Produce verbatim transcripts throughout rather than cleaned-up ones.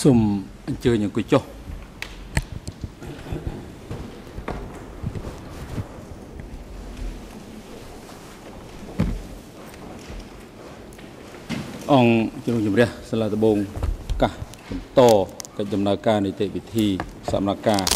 Sum chơi những cái chỗ ông chúng chúng đây sẽ là bông cả to cái dầm na ca này tệ vị thi sạm na ca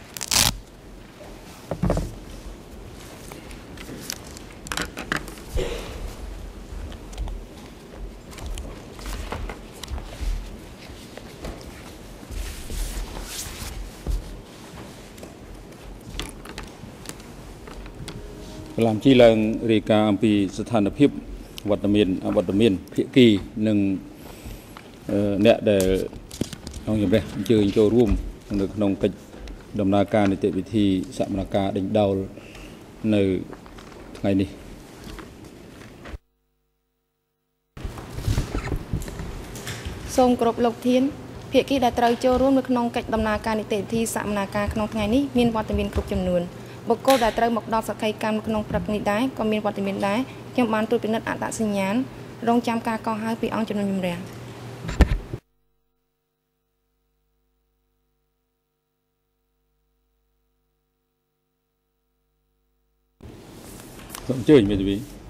làm chi là rì ca âm piสถานភាពវត្តមានវត្តមានភាគីនិងអ្នកដែលក្នុងជំរះអញ្ជើញចូលរួមនៅក្នុងកិច្ចដំណើរការនីតិវិធីសមនការដេញដោលនៅថ្ងៃនេះសូមគោរពលោកធានភាគីដែលត្រូវចូលរួមនៅក្នុងកិច្ចដំណើរការនីតិវិធីសមនការក្នុងថ្ងៃនេះមានវត្តមានគ្រប់ចំនួនបុគ្គលដែលត្រូវមកដល់សក្ខីកម្មក្នុងព្រឹកនេះដែរក៏មានវត្តមានដែរខ្ញុំបានត្រួតពិនិត្យអត្តសញ្ញាណរងចាំការកោះហៅពីអង្គជំនុំជម្រះសូមអញ្ជើញមេធាវី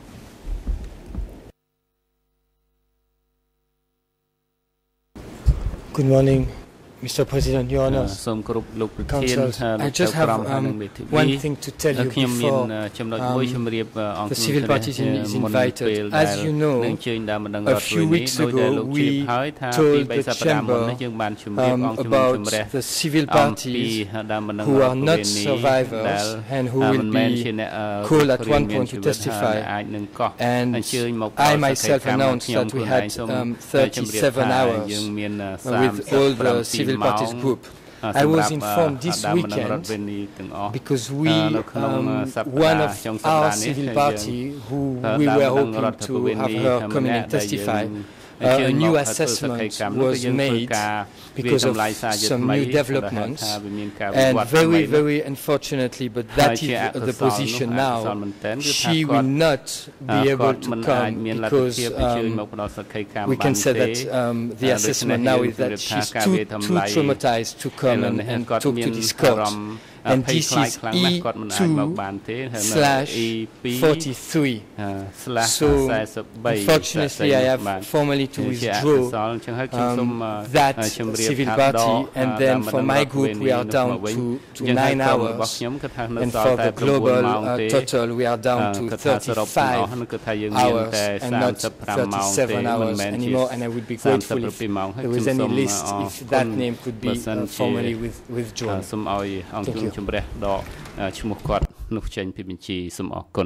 Good morning, Mister President, Your Honor. Council, I just have um, one thing to tell you before um, the civil parties in, is invited. As you know, a few weeks ago we told the Chamber um, about the civil parties who are not survivors and who will be called at one point to testify. And I myself announced that we had um, thirty-seven hours with all the civil parties group. I was informed this weekend because we, um, one of our civil party who we were hoping to have her come in and testify, uh, a new assessment was made because of some new developments, and very, very unfortunately, but that is the position now, she will not be able to come because um, we can say that um, the assessment now is that she's too, too traumatized to come and, and talk to this court. And this is E two slash forty-three. So, unfortunately, I have formally to withdraw um, that civil party, and then for my group, we are down to, to nine hours, and for the global uh, total, we are down to thirty-five hours, and not thirty-seven hours anymore, and I would be grateful if there was any list, if that name could be uh, formally with, withdrawn. Thank you. ជំរះដកឈ្មោះគាត់នោះចេញពីបញ្ជីសូមអរគុណ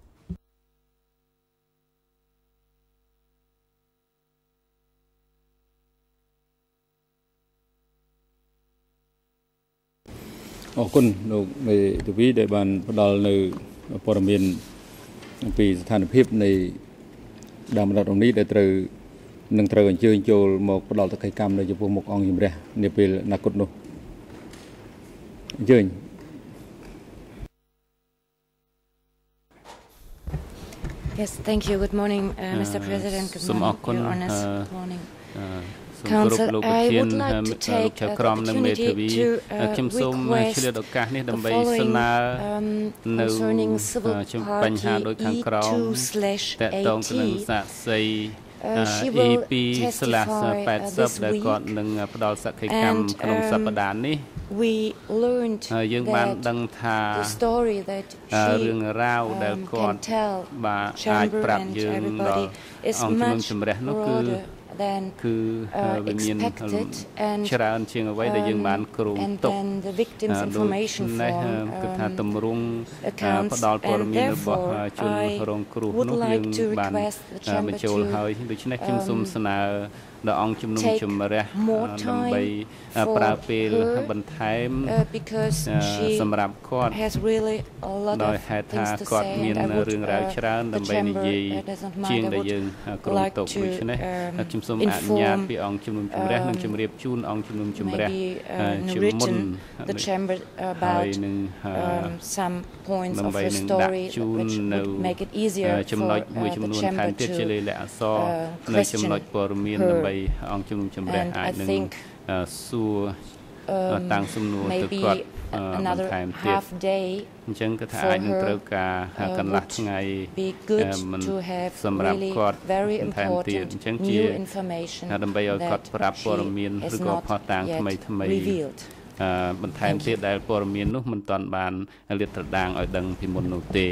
អរគុណលោកមេធាវីដែលបានផ្ដល់នៅព័ត៌មានអំពីស្ថានភាពនៃដើមរដ្ឋនេះដែលត្រូវនឹងត្រូវអញ្ជើញចូលមកផ្ដល់សកម្មកម្មនៅចំពោះមុខអង្គជំរះនាពេលអនាគតនោះអញ្ជើញ Yes, thank you. Good morning, uh, Mister President. Good morning, Your Honours. Good morning. Council, I would like to take the opportunity to uh, request the following um, concerning civil party E two slash eighty. Uh, she will testify uh, this week, and um, we learned that the story that she um, can tell Chamber and everybody is much broader than uh, expected, and, um, and then the victim's information form um, accounts, and therefore I would like to request the Chamber to um, ដល់អង្គជំនុំជម្រះដើម្បីប្រើពេលបន្ថែមសម្រាប់គាត់ដោយហេតុថាគាត់មានរឿងរ៉ាវច្រើនដើម្បីនិយាយជាងដែលយើងគ្រោងទុកដូច្នេះខ្ញុំសូមអនុញ្ញាតពីអង្គជំនុំជម្រះនិងជម្រាបជូនអង្គជំនុំជម្រះជាមុនហើយនឹង some points of her story which would make it easier for the Chamber to question her. And I think សួរតាំងសំណួរទៅគាត់បន្ថែមទៀតអញ្ចឹងគឺថាអាចនឹងត្រូវការកន្លះថ្ងៃមិនសម្រាប់គាត់បន្ថែមទៀតអញ្ចឹងជាដើម្បីឲ្យគាត់ប្រាប់ព័ត៌មានឬក៏ផុសតាំងថ្មីថ្មីបន្ថែមទៀតដែលព័ត៌មាននោះមិនទាន់បានលាតត្រដាងឲ្យដឹងពីមុននោះទេ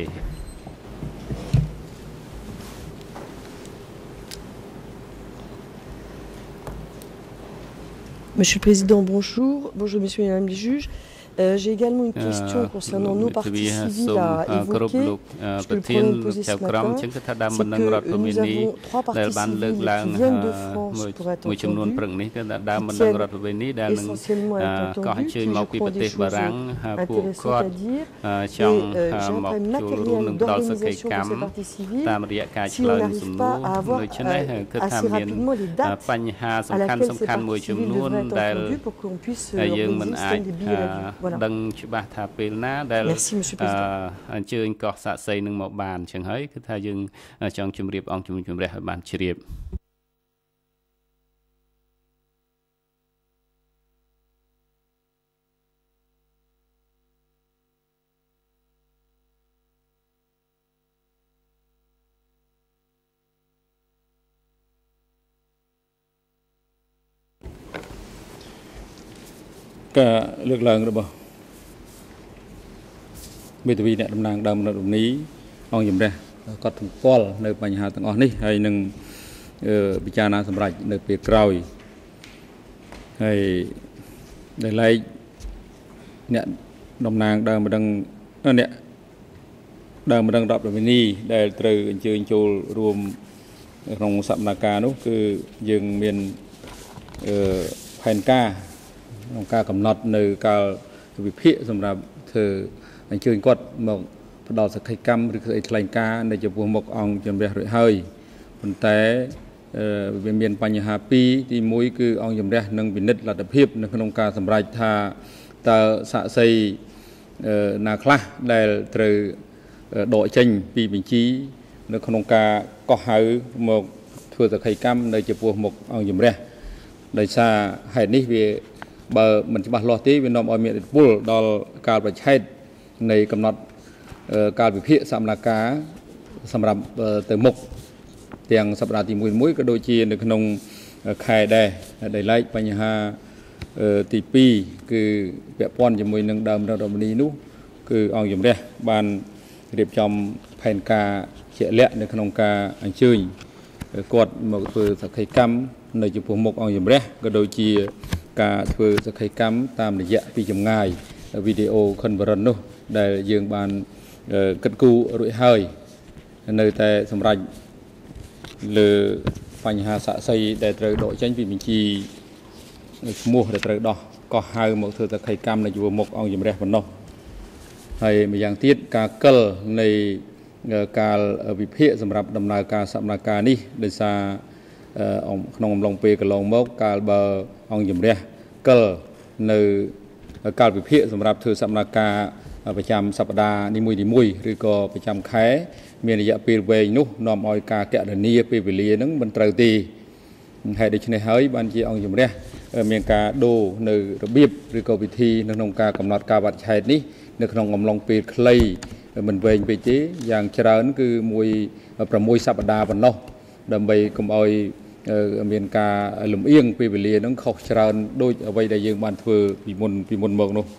Monsieur le Président, bonjour. Bonjour, Monsieur et Madame les juges. Euh, J'ai également une question concernant nos parties civiles à évoquer. Je peux le problème posé ce matin, c'est que nous avons trois parties civiles qui viennent de France pour être entendues, qui tiennent essentiellement à être entendues, qui je crois des choses intéressantes à dire. Et euh, j'ai un problème matériel d'organisation de ces parties civiles si on n'arrive pas à avoir euh, assez rapidement les dates à laquelle ces parties civiles devraient être entendues pour qu'on puisse organiser le système des billets d'avion. Voilà. Merci, Monsieur le Président. អញ្ជើញកោះសាក់សីនឹងមកបានអញ្ចឹងហើយគឺថាយើងចង់ជម្រាបអង្គជំនុំជម្រះឲ្យបានជ្រាបការលើកឡើងរបស់មេធាវីអ្នកតំណាងដើមរដ្ឋនេះអង្គជំរះគាត់សម្គាល់នៅបញ្ហាទាំងអស់នេះហើយនឹងពិចារណាសម្រាប់នៅពេលក្រោយហើយដែលឡែកអ្នកតំណាងដើមម្ដងអ្នកដើមម្ដងរដ្ឋនេះដែលត្រូវអញ្ជើញចូលរួមក្នុងសកម្មភាពនោះគឺយើងមានផែនការក្នុងការកំណត់នៅកាលវិភាគសម្រាប់ធ្វើអញ្ជើញគាត់មកផ្ដល់សក្ខីកម្មឬក្តីថ្លែងការណ៍នៅចំពោះមុខអង្គជំរះរួចហើយប៉ុន្តែវាមានបញ្ហាពីរទីមួយគឺអង្គជំរះនឹងពិនិត្យលទ្ធភាពនៅក្នុងការសម្រេចថាតើសាក្សីណាខ្លះដែលត្រូវដកចេញពីបញ្ជីនៅក្នុងការកោះហៅមកធ្វើសក្ខីកម្មនៅចំពោះមុខអង្គជំរះដោយសារហេតុនេះវាបើមិនច្បាស់លាស់ទេវានាំឲ្យមានឥទ្ធិពលដល់កាលបរិច្ឆេទនៃកំណត់កាលវិភាគសកម្មភាពសម្រាប់ទៅមុខទាំងសប្តាហ៍ទីមួយក៏ដូចជានៅក្នុងខែដែរដែលឡែកបញ្ហាទីពីរគឺពាក់ព័ន្ធជាមួយនឹងដើមរដ្ឋធម្មនុញ្ញនោះគឺអង្គជំរះបានរៀបចំផែនការជាក់លាក់នៅក្នុងការអញ្ជើញគាត់មកធ្វើសក្ខីកម្មនៅចំពោះមុខអង្គជំរះក៏ដូចជាការធ្វើសក្ខីកម្មតាមរយៈពីចម្ងាយវីដេអូ conference នោះដែលយើងបានគិតគូររួចហើយនៅតែសម្រាប់លើបញ្ហាសាក្សីដែលត្រូវដកចេញពីបញ្ជីឈ្មោះដែលត្រូវដោះកោះហៅមកធ្វើសក្ខីកម្មនៅចំពោះមុខអង្គជំរះប៉ុណ្ណោះហើយម្យ៉ាងទៀតការកិលនៃការវិភាគសម្រាប់ដំណើរការសកម្មភាពនេះដោយសារក្នុងអំឡុងពេលកន្លងមកកាលបើអង្គជំរះកិលនៅកាលវិភាគសម្រាប់ធ្វើសកម្មភាពប្រចាំសប្តាហ៍នីមួយៗឬក៏ប្រចាំខែមានរយៈពេលវែងនោះនាំឲ្យការកណនាពេលវេលានឹងមិនត្រូវទេហេតុដូច្នេះហើយបានជាអង្គជំរះមានការដូរនៅរបៀបឬក៏វិធីនៅក្នុងការកំណត់កាលបរិច្ឆេទនេះនៅក្នុងអំឡុងពេលខ្លីមិនវែងពេកទេយ៉ាងច្រើនគឺមួយ6សប្តាហ៍ប៉ុណ្ណោះដើម្បីកុំឲ្យមានការលំអៀងពេលវេលានឹងខុសច្រើនដូចអ្វីដែលយើងបានធ្វើពីមុនពីមុនមកនោះ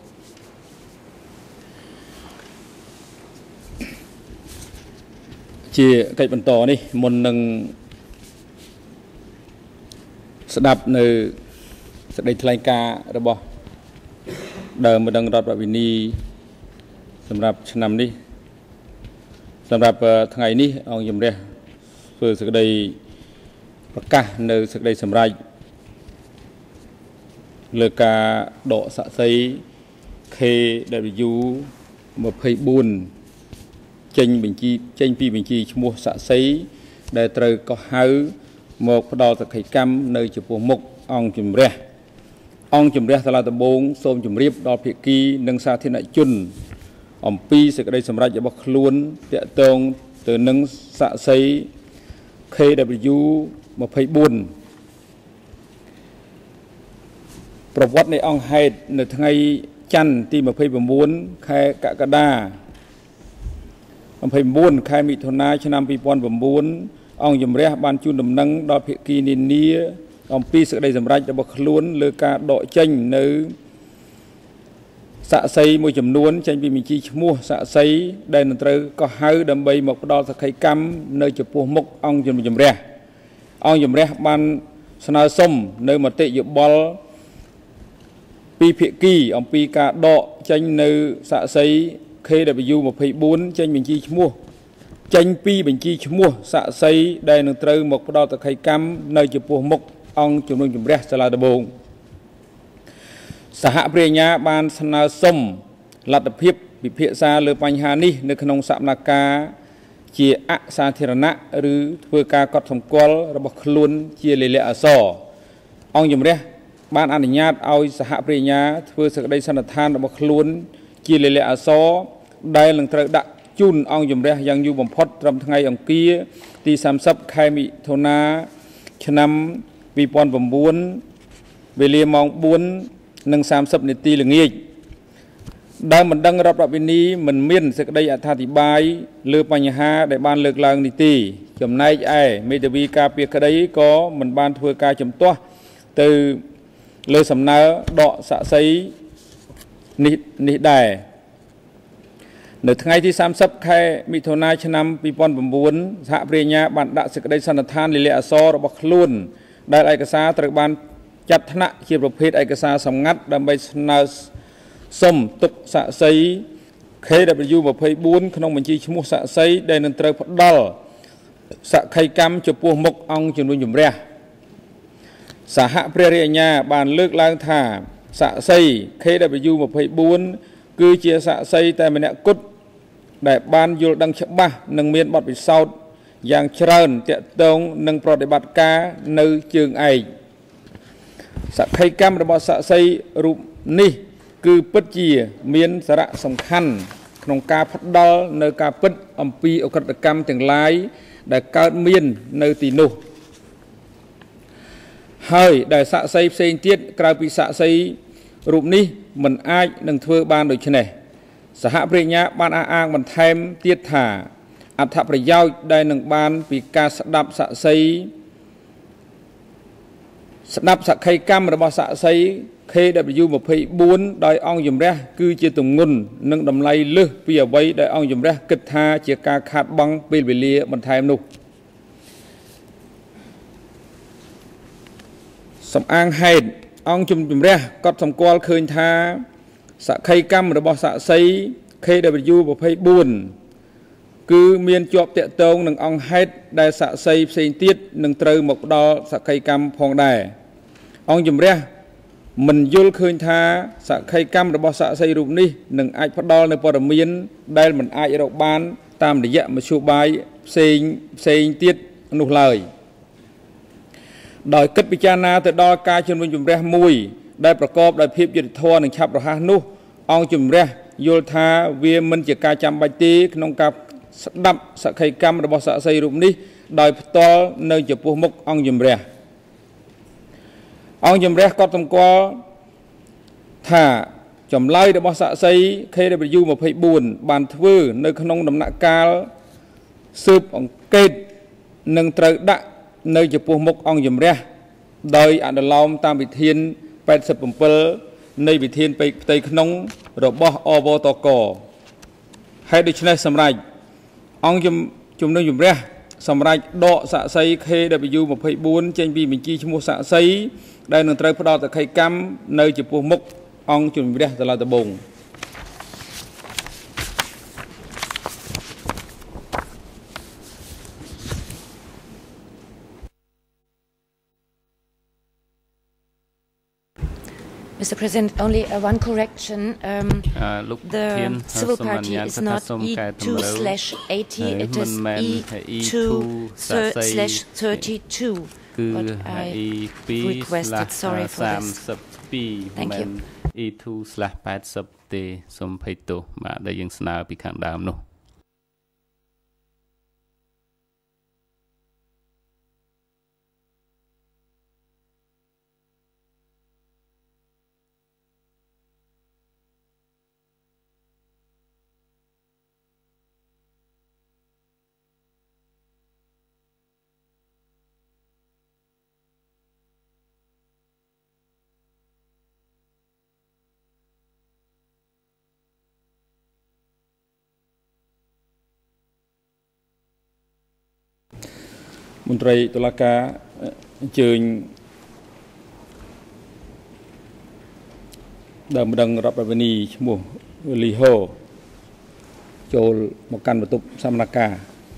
ជាកិច្ចបន្តនេះមុននឹងស្ដាប់នៅសេចក្តីថ្លែងការណ៍របស់ដើមម្ដងរដ្ឋវិនីសម្រាប់ឆ្នាំនេះសម្រាប់ថ្ងៃនេះអង្គជំរះធ្វើសេចក្តីប្រកាសនៅសេចក្តីសម្រេចលើការដកសាក្សី ខេ ដបលី យូ ยี่สิบสี่ ចេញបញ្ជីចេញពីបញ្ជីឈ្មោះសាក្សីដែលត្រូវកោះហៅមកផ្ដល់សក្ខីកម្មនៅចំពោះមុខអង្គជំរះអង្គជំរះសាលាដំបងសូមជម្រាបដល់ភាគីនិងសាធារណជនអំពីសេចក្តីសម្រេចរបស់ខ្លួនទាក់ទងទៅនឹងសាក្សី ខេ ដបលី យូ ยี่สิบสี่ប្រវត្តិនៃអង្គហេតុនៅថ្ងៃច័ន្ទទីยี่สิบเก้าខែកក្កដាยี่สิบเก้าខែមិថុនាឆ្នាំยี่สิบเก้าអង្គជំរះបានជូនដំណឹងដល់ភាគីនានាអំពីសេចក្តីសម្រេចរបស់ខ្លួនលើការដកចេញនៅសាក់សីមួយចំនួនចេញពីបញ្ជីឈ្មោះសាក់សីដែលនឹងត្រូវកោះហៅដើម្បីមកផ្ដល់សក្ខីកម្មនៅចំពោះមុខអង្គជំរះអង្គជំរះបានស្នើសុំនៅមតិយោបល់ពីភាគីអំពីការដកចេញនៅសាក់សី K W ยี่สิบสี่ចេញបញ្ជីឈ្មោះចេញពីបញ្ជីឈ្មោះសាក់សីដែលនឹងត្រូវមកផ្ដល់សក្ខីកម្មនៅចំពោះមុខអង្គជំនុំជម្រះសាលាដំបងសហប្រញ្ញាបានស្នើសុំលទ្ធភាពពិភាក្សាលើបញ្ហានេះនៅក្នុងសកម្មភាពជាអសាធារណៈឬធ្វើការកត់សម្គាល់របស់ខ្លួនជាលិលាអក្សរអង្គជំរះបានអនុញ្ញាតឲ្យសហប្រញ្ញាធ្វើសេចក្តីសន្និដ្ឋានរបស់ខ្លួនជាលិលាអក្សរដែលនឹងត្រូវដាក់ជូនអង្គជំរះយ៉ាងយូរបំផុតត្រឹមថ្ងៃអង្គារទីសាមសិបខែមិថុនាឆ្នាំยี่สิบเก้าវេលាម៉ោងbốnនិងសាមសិបនាទីល្ងាចដើមបណ្ដឹងរដ្ឋបាលនីមិនមានសេចក្តីអត្ថាធិប្បាយលើបញ្ហាដែលបានលើកឡើងនេះទេចំណែកឯមេធាវីការពារក្តីក៏មិនបានធ្វើការជំទាស់ទៅលើសំណើដកសាក់សីនេះនេះដែរនៅថ្ងៃទីសាមសិបខែមិថុនាឆ្នាំยี่สิบเก้าសហប្រញ្ញាបានដាក់សេចក្តីសន្និដ្ឋានលិលាអក្សររបស់ខ្លួនដែលឯកសារត្រូវបានចាត់ថ្នាក់ជាប្រភេទឯកសារសម្ងាត់ដើម្បីស្នើសុំទុកសាក់សី K W ยี่สิบสี่ក្នុងបញ្ជីឈ្មោះសាក់សីដែលនឹងត្រូវផ្ដល់សក្ខីកម្មចំពោះមុខអង្គជំនុំជម្រះសហព្រះរាជអាជ្ញាបានលើកឡើងថាសាក់សី K W ยี่สิบสี่គឺជាសាក់សីតែម្នាក់គត់ដែលបានយល់ដឹងច្បាស់និងមានបទពិសោធន៍យ៉ាងច្រើនទាក់ទងនឹងប្រតិបត្តិការនៅជើងឯកសក្ខីកម្មរបស់សាក់សីរូបនេះគឺពិតជាមានសារៈសំខាន់ក្នុងការផ្ដល់នៅការពិតអំពីអក្រិតកម្មទាំងឡាយដែលកើតមាននៅទីនោះហើយដែលសាក់សីផ្សេងទៀតក្រៅពីសាក់សីរូបនេះមិនអាចនឹងធ្វើបានដូច្នេះសហប្រញ្ញាបានអះអាងបន្ថែមទៀតថាអត្ថប្រយោជន៍ដែលនឹងបានពីការស្ដាប់សាក់សីស្ដាប់សក្ខីកម្មរបស់សាក់សី K W ยี่สิบสี่ដោយអង្គជំរះគឺជាទម្ងន់និងតម្លៃលើសពីអ្វីដែលអង្គជំរះគិតថាជាការខាតបង់ពេលវេលាបន្ថែមនោះសំអាងហេតុអង្គជំជំរះក៏សម្គាល់ឃើញថាសក្ខីកម្មរបស់សាក់សី K W ยี่สิบสี่គឺមានជាប់តាក់ទងនឹងអង្គហេតុដែលសាក់សីផ្សេងទៀតនឹងត្រូវមកផ្ដល់សក្ខីកម្មផងដែរអង្គជំរះមិនយល់ឃើញថាសក្ខីកម្មរបស់សាក់សីរូបនេះនឹងអាចផ្ដល់នៅព័ត៌មានដែលមិនអាចរកបានតាមរយៈមធ្យោបាយផ្សេងផ្សេងទៀតនោះឡើយដោយគិតពិចារណាទៅដល់ការជំនុំជម្រះមួយដែលប្រកបដោយភាពយុត្តិធម៌និងឆាប់រហ័សនោះអង្គជំរះយល់ថាវាមិនជាការចាំបាច់ទេក្នុងការស្ដាប់សក្ខីកម្មរបស់សាក់សីរូបនេះដោយផ្ទាល់នៅចំពោះមុខអង្គជំរះអង្គជំរះក៏សម្គាល់ថាចម្លើយរបស់សាក់សី K W ยี่สิบสี่បានធ្វើនៅក្នុងដំណាក់កាលស៊ើបអង្កេតនឹងត្រូវដាក់នៅចំពោះមុខអង្គជំរះដោយអនុលោមតាមវិធានแปดสิบเจ็ดនៃវិធានផ្ទៃក្នុងរបស់អវតកហើយដូច្នេះសម្រាប់អង្គជំនុំជម្រះសម្រាប់ដកសាក់សី K W ยี่สิบสี่ចេញពីបញ្ជីឈ្មោះសាក់សីដែលនឹងត្រូវផ្ដល់សក្ខីកម្មនៅចំពោះមុខអង្គជំរះសាលាដំបង Mister President, only uh, one correction. Um, uh, the civil party is not E two slash eighty, it is E two slash thirty-two. What I requested. Sorry for this. Thank you. E two slash eighty ទេសូមភ័យទោសបាទដែលយើងស្នើពីខាងដើមនោះមន្ត្រីតុលាការអញ្ជើញដើមម្ដងរដ្ឋបាលនីឈ្មោះលីហូចូលមកកាន់បន្ទប់សកម្មការ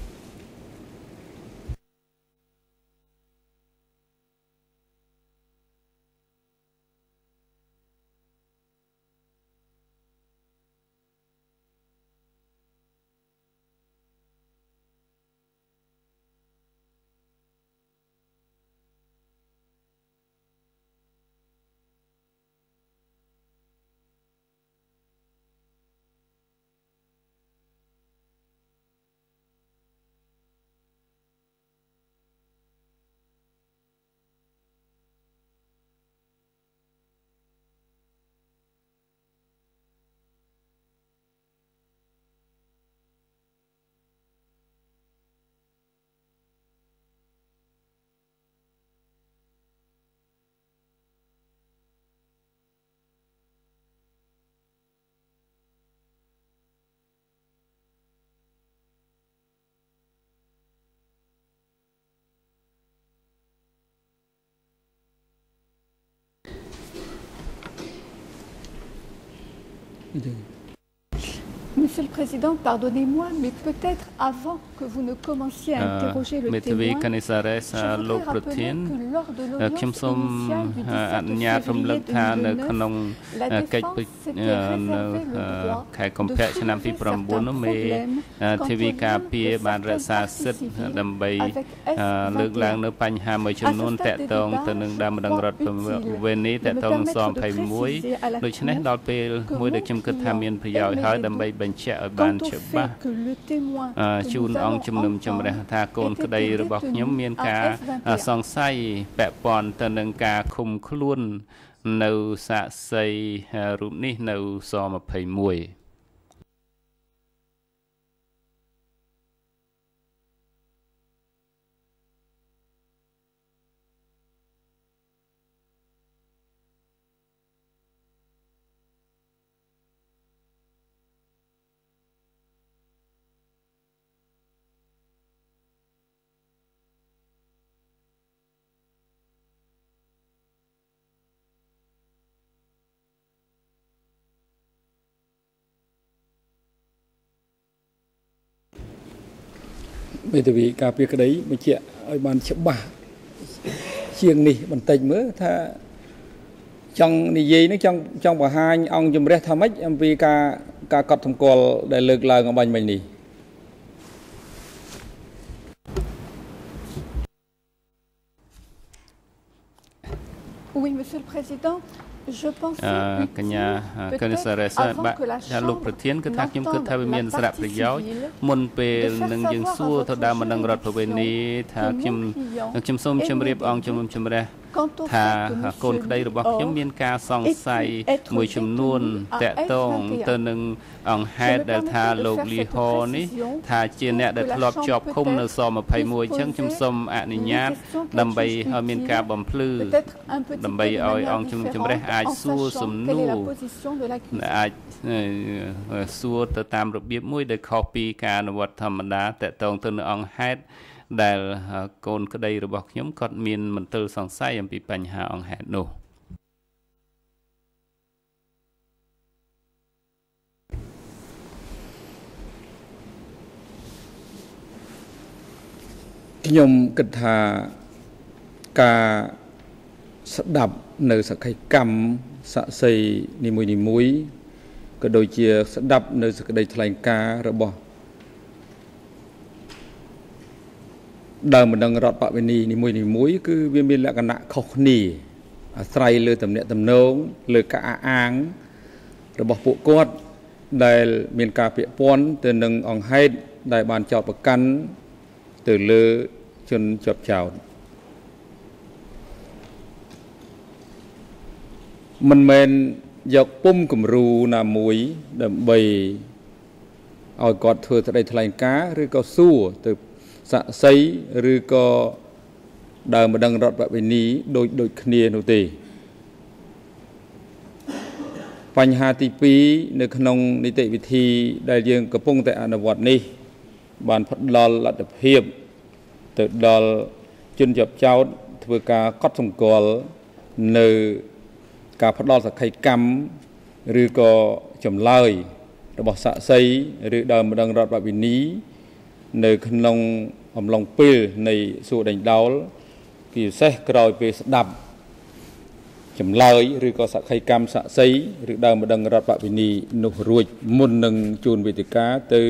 Monsieur le Président, pardonnez-moi, mais peut-être avant que vous ne commenciez à interroger le témoin, je voudrais rappeler que lors de l'audience initiale du dix-sept février deux mille neuf, la défense s'était réservé le droit de soulever certains problèmes quant au lien de certains parties civiles avec S vingt et un. À ce stade des débats, je crois utile de me permettre de préciser à la Cour que mon client បញ្ជាក់ឲ្យបានច្បាស់ជូនអង្គជំនុំជម្រះថាកូនក្តីរបស់ខ្ញុំមានការសង្ស័យពាក់ព័ន្ធទៅនឹងការឃុំខ្លួននៅសាក្សីរូបនេះនៅស-ยี่สิบเอ็ด មេធាវីការពារក្តីបញ្ជាក់ឲ្យបានច្បាស់ជាងនេះបន្តិចមើលថាចង់និយាយនឹងចង់ចង់បង្ហាញអង្គជំរះថាម៉េចអំពីការការកត់សម្គាល់ដែលលើកឡើងអំបញ្ញមិញនេះ Oui, Monsieur le Président, je pense que កញ្ញាកញ្ញាសារ៉េសាបាក់ថាលោកប្រធានគឺថាខ្ញុំគិតថាវាមានសារៈប្រយោជន៍មុនពេលនឹងយើងសួរទៅដើមបណ្ដឹងរដ្ឋប្រវេណីថាខ្ញុំខ្ញុំសូមជម្រាបអង្គជំនុំជម្រះថាកូនក្តីរបស់ខ្ញុំមានការសង្ស័យមួយចំនួនតាក់ទងទៅនឹងអង្គហេតុដែលថាលោកលីហូនេះថាជាអ្នកដែលធ្លាប់ជាប់ឃុំនៅស-ยี่สิบเอ็ด អញ្ចឹងខ្ញុំសូមអនុញ្ញាតដើម្បីឲ្យមានការបំភ្លឺដើម្បីឲ្យអង្គជំនុំជម្រះអាចសួរសំណួរអាចសួរទៅតាមរបៀបមួយដែលខុសពីការអនុវត្តធម្មតាតាក់ទងទៅនឹងអង្គហេតុដែលកូនក្តីរបស់ខ្ញុំគាត់មានមន្ទិលសង្ស័យអំពីបញ្ហាអង្គហេតុនោះខ្ញុំគិតថាការស្ដាប់នៅសក្ខីកម្មសាក្សីនីមួយៗក៏ដូចជាស្ដាប់នៅសេចក្តីថ្លែងការណ៍របស់ដើមបណ្ដឹងរដ្ឋបវេនីនីមួយៗគឺវាមានលក្ខណៈខុសគ្នាអាស្រ័យលើទំនាក់ទំនងលើការអះអាងរបស់ពួកគាត់ដែលមានការពាក់ព័ន្ធទៅនឹងអង្គហេតុដែលបានចោទប្រកាន់ទៅលើជនជាប់ចោទមិនមែនយកពុំគំរូណាមួយដើម្បីឲ្យគាត់ធ្វើសេចក្តីថ្លែងការណ៍ឬក៏សួរទៅសាក្សីឬក៏ដើមបណ្ដឹងរដ្ឋបវេនីដូចដូចគ្នានោះទេបញ្ហាទីពីរនៅក្នុងនីតិវិធីដែលយើងកំពុងតែអនុវត្តនេះបានផ្ដល់លទ្ធភាពទៅដល់ជនជាប់ចោតធ្វើការកត់សម្គាល់នៅការផ្ដល់សក្ខីកម្មឬក៏ចម្លើយរបស់សាក្សីឬដើមម្ដងរដ្ឋបវិនីនៅក្នុងអំឡុងពេលនៃសួរដេញដោលគឺពិសេសក្រោយពេលស្ដាប់ចម្លើយឬក៏សក្ខីកម្មសាក្សីឬដើមម្ដងរដ្ឋបវិនីនោះរួចមុននឹងជូនវេទិកាទៅ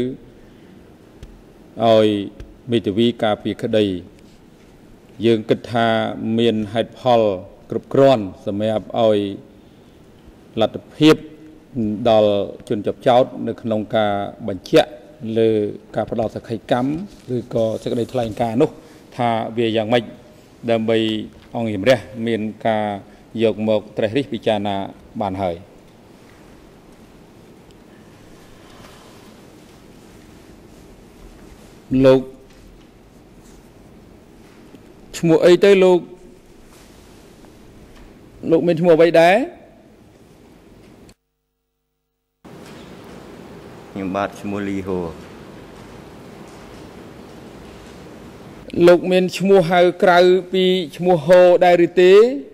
ឲ្យមេធាវីការពីក្តីយើងគិតថាមានហេតុផលគ្រប់គ្រាន់សម្រាប់ឲ្យលទ្ធភាពដល់ជនជាប់ចោតនៅក្នុងការបញ្ជាក់លើការផ្ដល់សក្ខីកម្មឬក៏សេចក្តីថ្លែងការណ៍នោះថាវាយ៉ាងម៉េចដើម្បីអង្គជំរះមានការយកមកត្រេះរិះពិចារណាបានហើយលោកឈ្មោះអីទៅលោកលោកមានឈ្មោះអ្វីដែរខ្ញុំបាទឈ្មោះលីហូលោកមានឈ្មោះហៅក្រៅពីឈ្មោះហូដែរឬទេ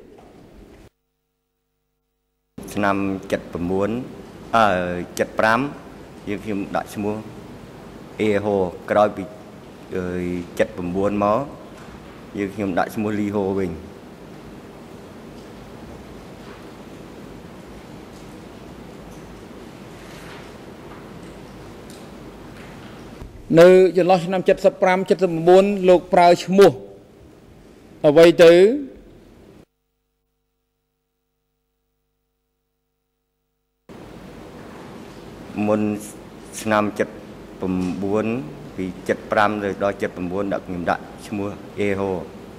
ឆ្នាំ79អឺ75យើងខ្ញុំដាក់ឈ្មោះអេហូក្រោយពី79មកយើងខ្ញុំដាក់ឈ្មោះលីហូវិញនៅចន្លោះឆ្នាំ75 79លោកប្រើឈ្មោះអ្វីទៅមុនឆ្នាំ79ពី75ទៅដល់79ដាក់ខ្ញុំដាក់ឈ្មោះអេហូ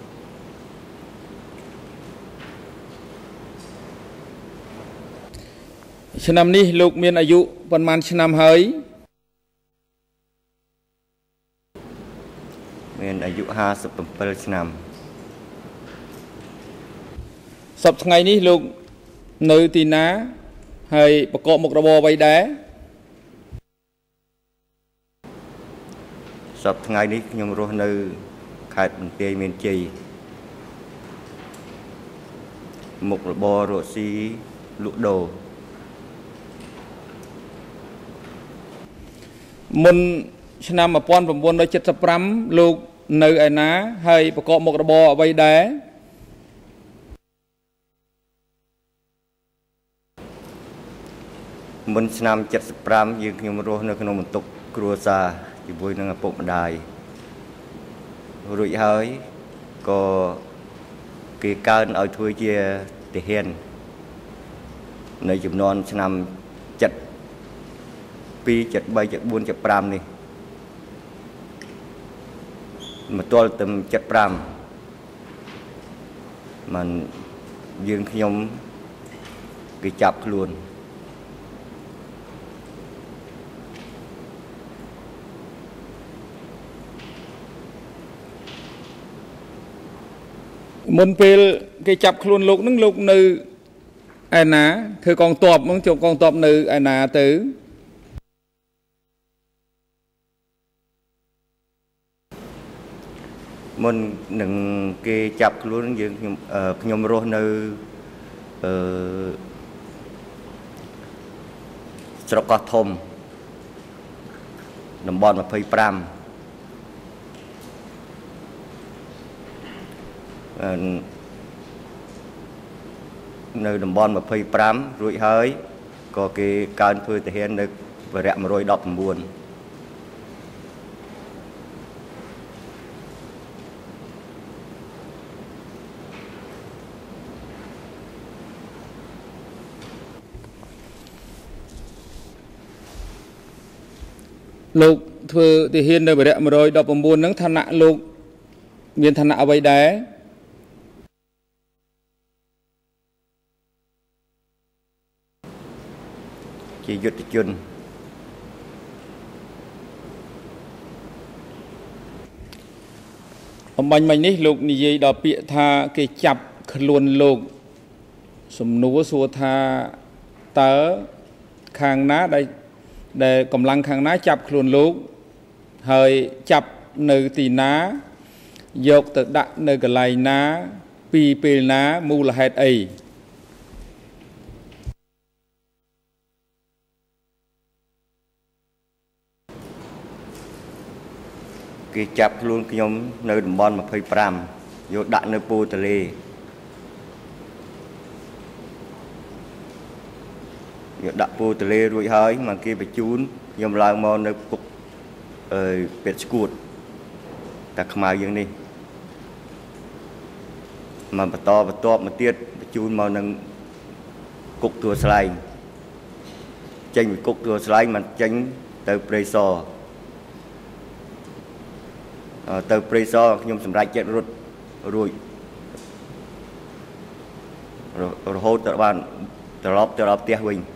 ឆ្នាំនេះលោកមានអាយុប៉ុន្មានឆ្នាំហើយមានអាយុห้าสิบเจ็ดឆ្នាំសប្តាហ៍ថ្ងៃនេះលោកនៅទីណាហើយប្រកបមុខរបរអ្វីដែរសប្តាហ៍ថ្ងៃនេះខ្ញុំរស់នៅខេត្តបន្ទាយមានជ័យមុខរបររកស៊ីលក់ដូរមុនឆ្នាំ1975លោកនៅឯណាហើយប្រកបមុខរបរអ្វីដែរមុនឆ្នាំ75យើងខ្ញុំរស់នៅក្នុងបន្ទប់គ្រួសារជាមួយនឹងឪពុកម្ដាយរួចហើយក៏គេកើនឲ្យធ្វើជាទាហាននៅចំនួនឆ្នាំ72 73 74 75នេះមកទល់ទៅ75มันយើងខ្ញុំគេចាប់ខ្លួនមុនពេលគេចាប់ខ្លួនលោកនឹងលោកនៅឯណាធ្វើកងទ័ពមកចូលកងទ័ពនៅឯណាទៅមុននឹងគេចាប់ខ្លួនយើងខ្ញុំខ្ញុំរស់នៅអឺស្រុកកោះធំតំបន់25នៅតំបន់25រួចហើយក៏គេកើនធ្វើទាហាននៅវរៈ119លោកធ្វើទាហាននៅវរៈ119ហ្នឹងឋានៈលោកមានឋានៈអ្វីដែរជាយុទ្ធជនអំបញ្ញមិញនេះលោកនិយាយដល់ពាក្យថាគេចាប់ខ្លួនលោកសំណួរសួរថាតើខាងណាដែលដែលកម្លាំងខាងណាចាប់ខ្លួនលោកហើយចាប់នៅទីណាយកទៅដាក់នៅកន្លែងណាពីពេលណាមូលហេតុអីគេចាប់ខ្លួនខ្ញុំនៅតំបន់ម្ភៃប្រាំយកដាក់នៅពោធិ៍ទន្លេយកដាក់ពោធិ៍ទន្លេរួចហើយមកគេបញ្ជូនខ្ញុំឡើងមកនៅគុកអឺពេទ្យស្គួតតែខ្មៅយើងនេះមកបន្តបន្ទាប់មកទៀតបញ្ជូនមកនឹងគុកទួលស្លែងចេញពីគុកទួលស្លែងមកចេញទៅព្រៃសរទៅព្រៃសរខ្ញុំសម្រេចចិត្តរត់រួចរហូតដល់បានត្រឡប់ទៅដល់ផ្ទះវិញ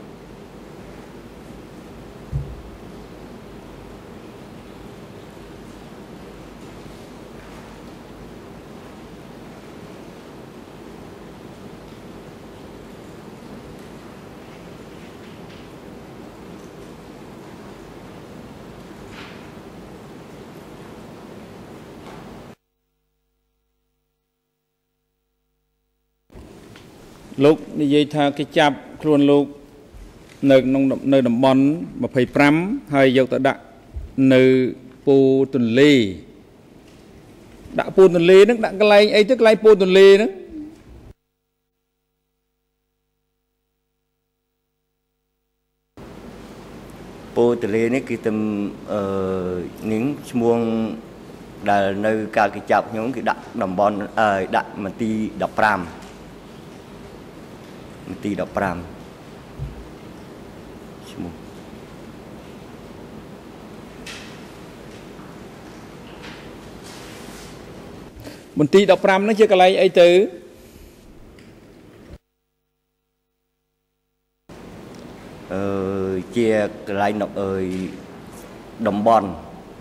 លោកនិយាយថាគេចាប់ខ្លួនលោកនៅក្នុងនៅតំបន់ម្ភៃប្រាំហើយយកទៅដាក់នៅពោទន្លេដាក់ពោទន្លេហ្នឹងដាក់កន្លែងអីទៅកន្លែងពោទន្លេហ្នឹងពោទន្លេនេះគឺទៅអឺនឹងឈ្មោះដែលនៅការគេចាប់ខ្ញុំគេដាក់តំបន់អឺដាក់មន្ទីរដប់ប្រាំមន្ទីរដប់ប្រាំឈ្មោះមន្ទីរដប់ប្រាំហ្នឹងជាកន្លែងអីទៅអឺជាកន្លែងអើយតំបន់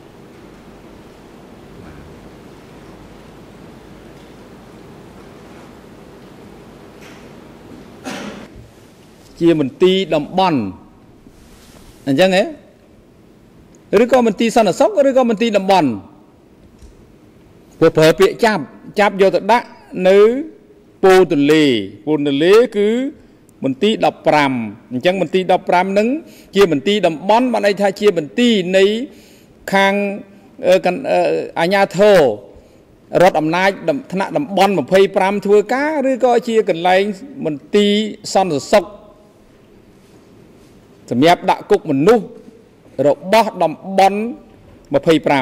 ជាមន្ទីរតំបន់អញ្ចឹងហ៎ឬក៏មន្ទីរសន្តិសុខឬក៏មន្ទីរតំបន់ព្រោះប្រើពាក្យចាប់ចាប់យកទៅដាក់នៅពោទន្លេពោទន្លេគឺមន្ទីរដប់ប្រាំអញ្ចឹងមន្ទីរដប់ប្រាំហ្នឹងជាមន្ទីរតំបន់បានន័យថាជាមន្ទីរនៃខាងអាជ្ញាធររដ្ឋអំណាចថ្នាក់តំបន់ម្ភៃប្រាំធ្វើការឬក៏ជាកន្លែងមន្ទីរសន្តិសុខសម្រាប់ដាក់គុកមនុស្សរបស់តំបន់ម្ភៃប្រាំ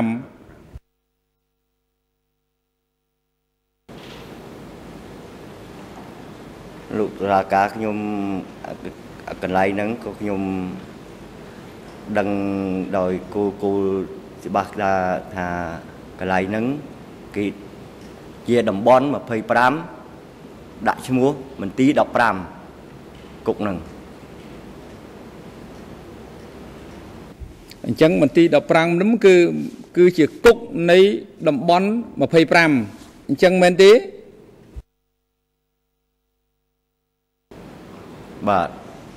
លោករាជការខ្ញុំកន្លែងហ្នឹងក៏ខ្ញុំដឹងដោយគូគូច្បាស់ថាថាកន្លែងហ្នឹងគេជាតំបន់ម្ភៃប្រាំដាក់ឈ្មោះមន្ទីរដប់ប្រាំគុកហ្នឹងអញ្ចឹងមន្ទីរដប់ប្រាំហ្នឹងគឺគឺជាគុកនៃតំបន់ម្ភៃប្រាំអញ្ចឹងមែនទេបាទ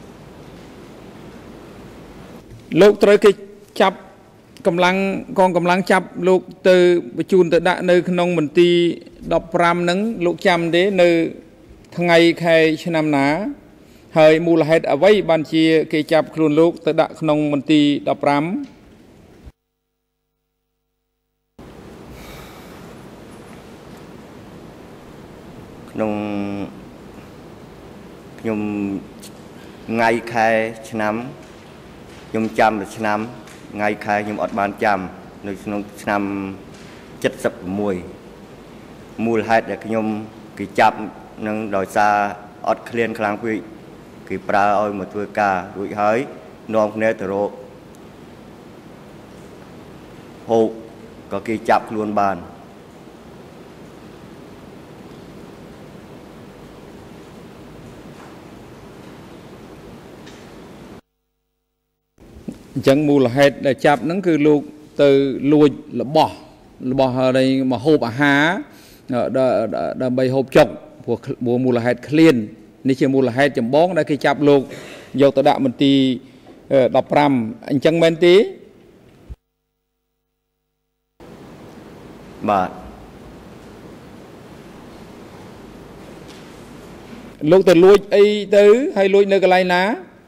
លោកត្រូវគេចាប់កម្លាំងកងកម្លាំងចាប់លោកទៅបញ្ជូនទៅដាក់នៅក្នុងមន្ទីរដប់ប្រាំហ្នឹងលោកចាំទេនៅថ្ងៃខែឆ្នាំណាហើយមូលហេតុអ្វីបានជាគេចាប់ខ្លួនលោកទៅដាក់ក្នុងមន្ទីរដប់ប្រាំក្នុងខ្ញុំថ្ងៃខែឆ្នាំខ្ញុំចាំតែឆ្នាំថ្ងៃខែខ្ញុំអត់បានចាំនៅក្នុងឆ្នាំ칠십육មូលហេតុដែលខ្ញុំគេចាប់នឹងដោយសារអត់ឃ្លានខ្លាំងពេកគេប្រើឲ្យមកធ្វើការរួចហើយនាំគ្នាទៅរកហូបក៏គេចាប់ខ្លួនបានអញ្ចឹងមូលហេតុដែលចាប់ហ្នឹងគឺលោកទៅលួចរបស់របស់នៃមកហូបអាហារដើម្បីហូបចុកព្រោះមូលហេតុឃ្លាននេះជាមូលហេតុចម្បងដែលគេចាប់លោកយកទៅដាក់មន្ទីរដប់ប្រាំអញ្ចឹងមែនទេបាទលោកទៅលួចអីទៅហើយលួចនៅកន្លែងណា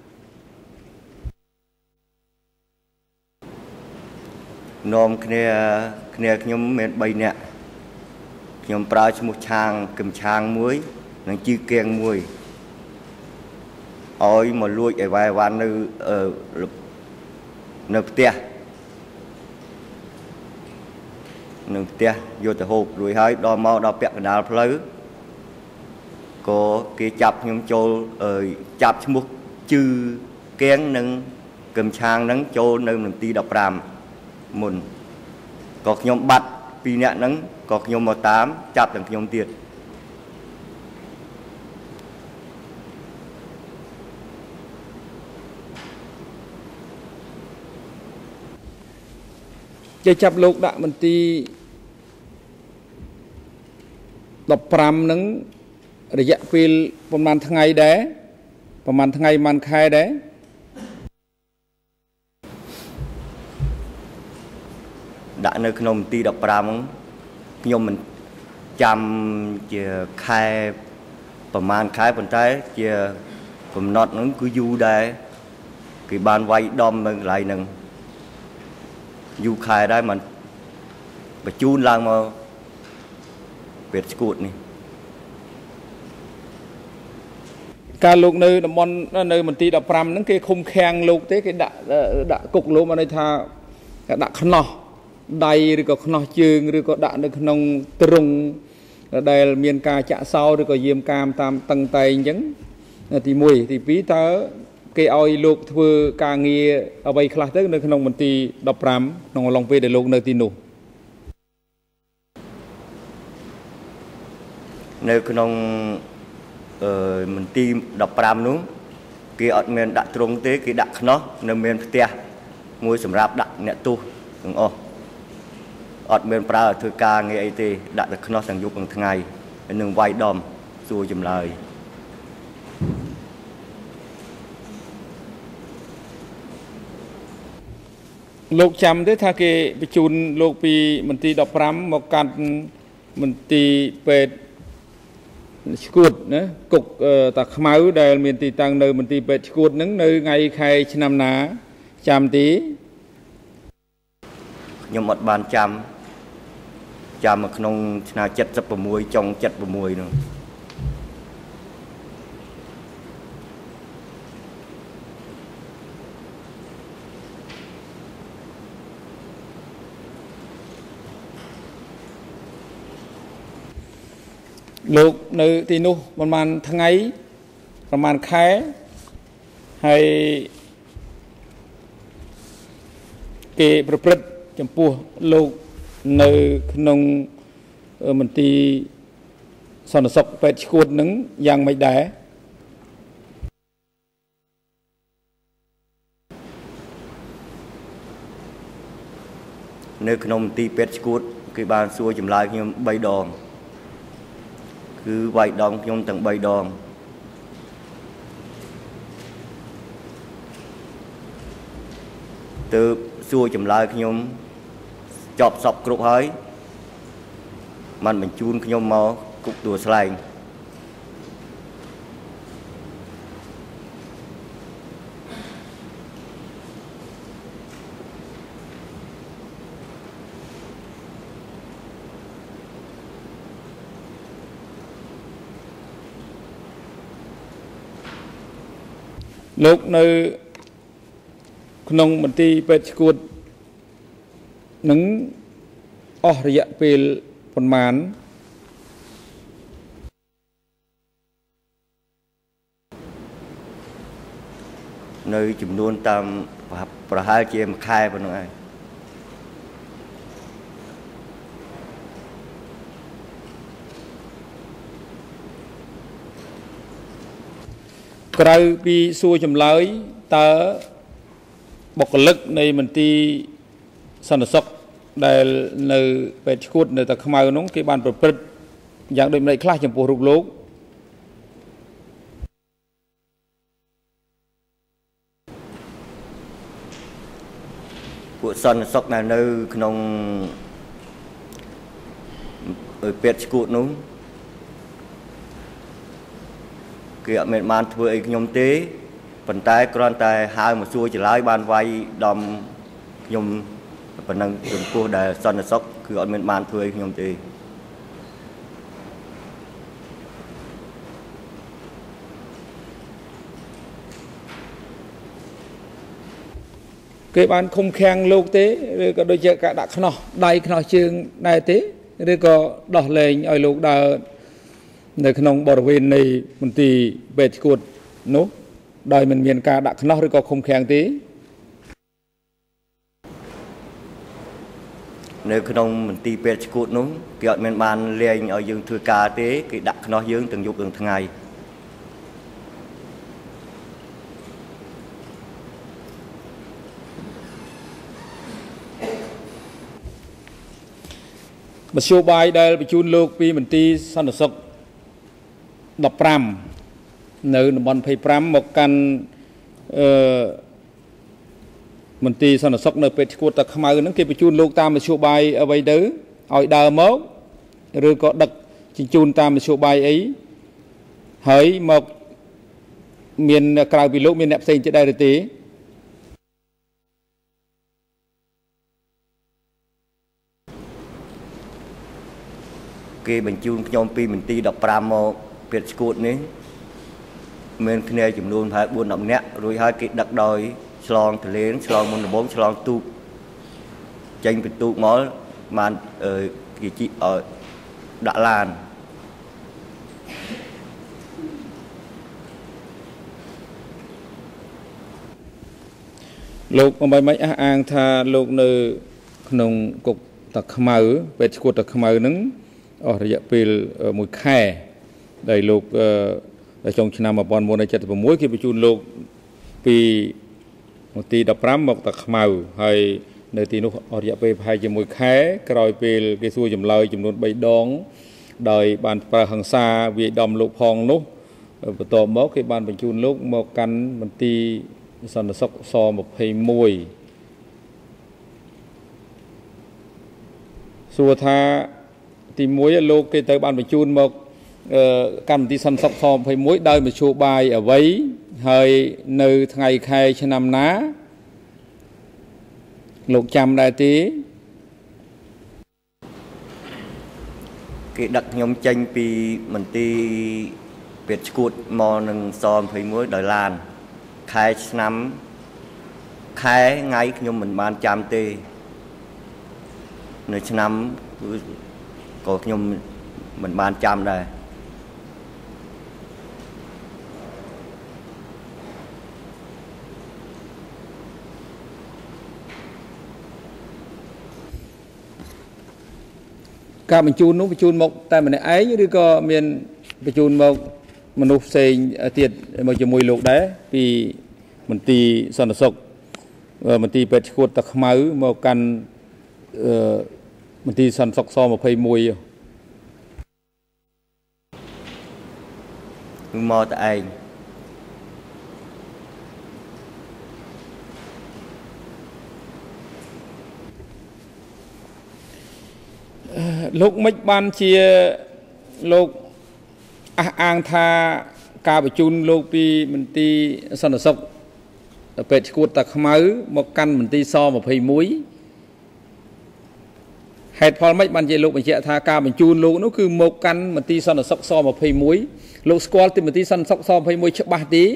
នាំគ្នាគ្នាខ្ញុំមានបីនាក់ខ្ញុំប្រើឈ្មោះឆាងគឹមឆាងមួយនិងជីគៀងមួយឲ្យមកលួចអីវ៉ៃវ៉ាន់នៅនៅផ្ទះនៅផ្ទះយកទៅហូបរួចហើយដល់មកដល់ពាក់កណ្ដាលផ្លូវក៏គេចាប់ខ្ញុំចូលចាប់ឈ្មោះជឺគៀងនិងគឹមឆាងហ្នឹងចូលនៅមន្ទីរដប់ប្រាំមុនក៏ខ្ញុំបាត់ពីរនាក់ហ្នឹងក៏ខ្ញុំមកតាមចាប់ទាំងខ្ញុំទៀតគេចាប់លោកដាក់មន្ទីរដប់ប្រាំហ្នឹងរយៈពេលប្រហែលថ្ងៃដែរប្រហែលថ្ងៃប្រហែលខែដែរដាក់នៅក្នុងមន្ទីរដប់ប្រាំខ្ញុំមិនចាំជាខែប្រហែលខែប៉ុន្តែជាកំណត់ហ្នឹងគឺយូរដែរគេបានវាយដំនៅកន្លែងហ្នឹងយូរខែដែរมันបញ្ជូនឡើងមកពេទ្យស្គួតនេះការលោកនៅតំបន់នៅមន្ទីរដប់ប្រាំហ្នឹងគេឃុំឃាំងលោកទេគេដាក់ដាក់គុកលោកមកន័យថាដាក់ខ្នោះដៃឬក៏ខ្នោះជើងឬក៏ដាក់នៅក្នុងទ្រុងដែលមានការចាក់សោឬក៏យាមកាមតាមតឹងតែងអញ្ចឹងទីមួយទីពីរតើគេឲ្យលោកធ្វើការងារអ្វីខ្លះទៅនៅក្នុងមន្ទីរដប់ប្រាំក្នុងអំឡុងពេលដែលលោកនៅទីនោះនៅក្នុងអឺមន្ទីរដប់ប្រាំនោះគេអត់មានដាក់ទ្រុងទេគេដាក់ខ្នោះនៅមានផ្ទះមួយសម្រាប់ដាក់អ្នកទោសទាំងអស់អត់មានប្រើធ្វើការងារអីទេដាក់តែខ្នោះទាំងយប់ទាំងថ្ងៃហើយនឹងវាយដំសួរចម្លើយលោកចាំទេថាគេបញ្ជូនលោកពីមន្ទីរដប់ប្រាំមកកាន់មន្ទីរពេទ្យស្គួតណាគុកតាខ្មៅដែលមានទីតាំងនៅមន្ទីរពេទ្យស្គួតហ្នឹងនៅថ្ងៃខែឆ្នាំណាចាំទីខ្ញុំអត់បានចាំចាំនៅក្នុងឆ្នាំเจ็ดสิบหกចុងเจ็ดสิบหกនោះលោកនៅទីនោះប្រហែលថ្ងៃប្រហែលខែហើយគេប្រព្រឹត្តចំពោះលោកនៅក្នុងមន្ទីរសន្តិសុខពេទ្យស្គួតនឹងយ៉ាងម៉េចដែរនៅក្នុងមន្ទីរពេទ្យស្គួតគេបានសួរចម្លើយខ្ញុំបីដងគឺវាយដំខ្ញុំទាំងបីដងទើបសួរចម្លើយខ្ញុំចប់សពគ្រប់ហើយมันបញ្ជូនខ្ញុំមកគុកទួលស្លែងលោកនៅក្នុងមន្ទីរពេទ្យស្គួតនឹងអស់រយៈពេលប៉ុន្មាននៅចំនួនតាមប្រហែលជាមួយខែប៉ុណ្ណឹងឯងក្រៅពីសួរចម្លើយតើបុគ្គលិកនៃមន្ទីរសន្តិសុខដែលនៅពេទ្យស្គួតនៅតាខ្មៅនោះគេបានប្រព្រឹត្តយ៉ាងដូចម្តេចខ្លះចំពោះរូបលោកពួកសន្តិសុខដែលនៅក្នុងពេទ្យស្គួតនោះគេអត់មានបានធ្វើអីខ្ញុំទេប៉ុន្តែគ្រាន់តែហៅមកសួរចម្លើយបានវាយដំខ្ញុំប៉ុណ្ណឹងចំពោះដែលសន្តិសុខគឺអត់មានបានធ្វើអីខ្ញុំទេគេបានឃុំឃាំងលោកទេឬក៏ដូចជាការដាក់ខ្នោះដៃខ្នោះជើងដែរទេឬក៏ដោះលែងឲ្យលោកដើរនៅក្នុងបរិវេណនៃមន្ទីរពេទ្យឈួតនោះដោយមិនមានការដាក់ខ្នោះឬក៏ឃុំឃាំងទេនៅក្នុងមន្ទីរពេទ្យឈួតនោះគេអត់មានបានលែងឲ្យយើងធ្វើការទេគេដាក់ខ្នោះយើងទាំងយប់ទាំងថ្ងៃមធ្យោបាយដែលបញ្ជូនលោកពីមន្ទីរសន្តិសុខដប់ប្រាំនៅតំបន់ยี่สิบห้าមកកាន់អឺមន្ទីរសន្តិសុខនៅពេទ្យឈួតតាខ្មៅហ្នឹងគេបញ្ជូនលោកតាមមធ្យោបាយអ្វីទៅឲ្យដើរមកឬក៏ដឹកជញ្ជូនតាមមធ្យោបាយអីហើយមកមានក្រៅពីលោកមានអ្នកផ្សេងទៀតដែរឬទេគេបញ្ជូនខ្ញុំពីមន្ទីរដប់ប្រាំមកពេទ្យឈួតនេះមានគ្នាចំនួនប្រហែលbốnដល់នាក់រួចហើយគេដឹកដោយឆ្លងទលេនឆ្លងមុនដំបងឆ្លងទូកចេញពីទូកមកបានគេជីឲ្យដាក់ឡានលោកអំបីមិនអះអាងថាលោកនៅក្នុងគុកតាខ្មៅពេទ្យឈួតតាខ្មៅហ្នឹងអស់រយៈពេលមួយខែដែលលោកចុងឆ្នាំnineteen seventy-sixគេបញ្ជូនលោកពីមន្ទីរដប់ប្រាំមកតាខ្មៅហើយនៅទីនោះអស់រយៈពេលប្រហែលជាមួយខែក្រោយពេលគេសួរចម្លើយចំនួនthreeដងដោយបានប្រើហិង្សាវាយដំលោកផងនោះបន្ទាប់មកគេបានបញ្ជូនលោកមកកាន់មន្ទីរសន្តិសុខសtwenty-oneសួរថាទីមួយលោកគេទៅបានបញ្ជូនមកកម្មវិធីសន្តិសុខសtwenty-oneដោយមធ្យោបាយអ្វីហើយនៅថ្ងៃខែឆ្នាំណាលោកចាំដែរទេគេដឹកខ្ញុំចេញពីមន្ទីរពេទ្យឈួតមកនឹងសtwenty-oneដោយឡានខែឆ្នាំខែថ្ងៃខ្ញុំមិនបានចាំទេនៅឆ្នាំក៏ខ្ញុំមិនបានចាំដែរការបញ្ជូននោះបញ្ជូនមកតែម្នាក់ឯងឬក៏មានបញ្ជូនមកមនុស្សផ្សេងទៀតមកជាមួយលោកដែរពីមន្ទីរសន្តិសុខមន្ទីរពេទ្យឈួតតាខ្មៅមកកាន់មន្ទីរសន្តិសុខសtwenty-oneមកតែឯងលោកមិនបានជាលោកអះអាងថាការបញ្ជូនលោកពីមន្ទីរសន្តិសុខពេទ្យឈួតតាខ្មៅមកកាន់មន្ទីរសtwenty-oneហេតុផលម៉េចបានជាលោកបញ្ជាក់ថាការបញ្ជូនលោកនោះគឺមកកាន់មន្ទីរសន្តិសុខសtwenty-oneលោកស្គាល់ទីមន្ទីរសន្តិសុខសtwenty-oneច្បាស់ទេ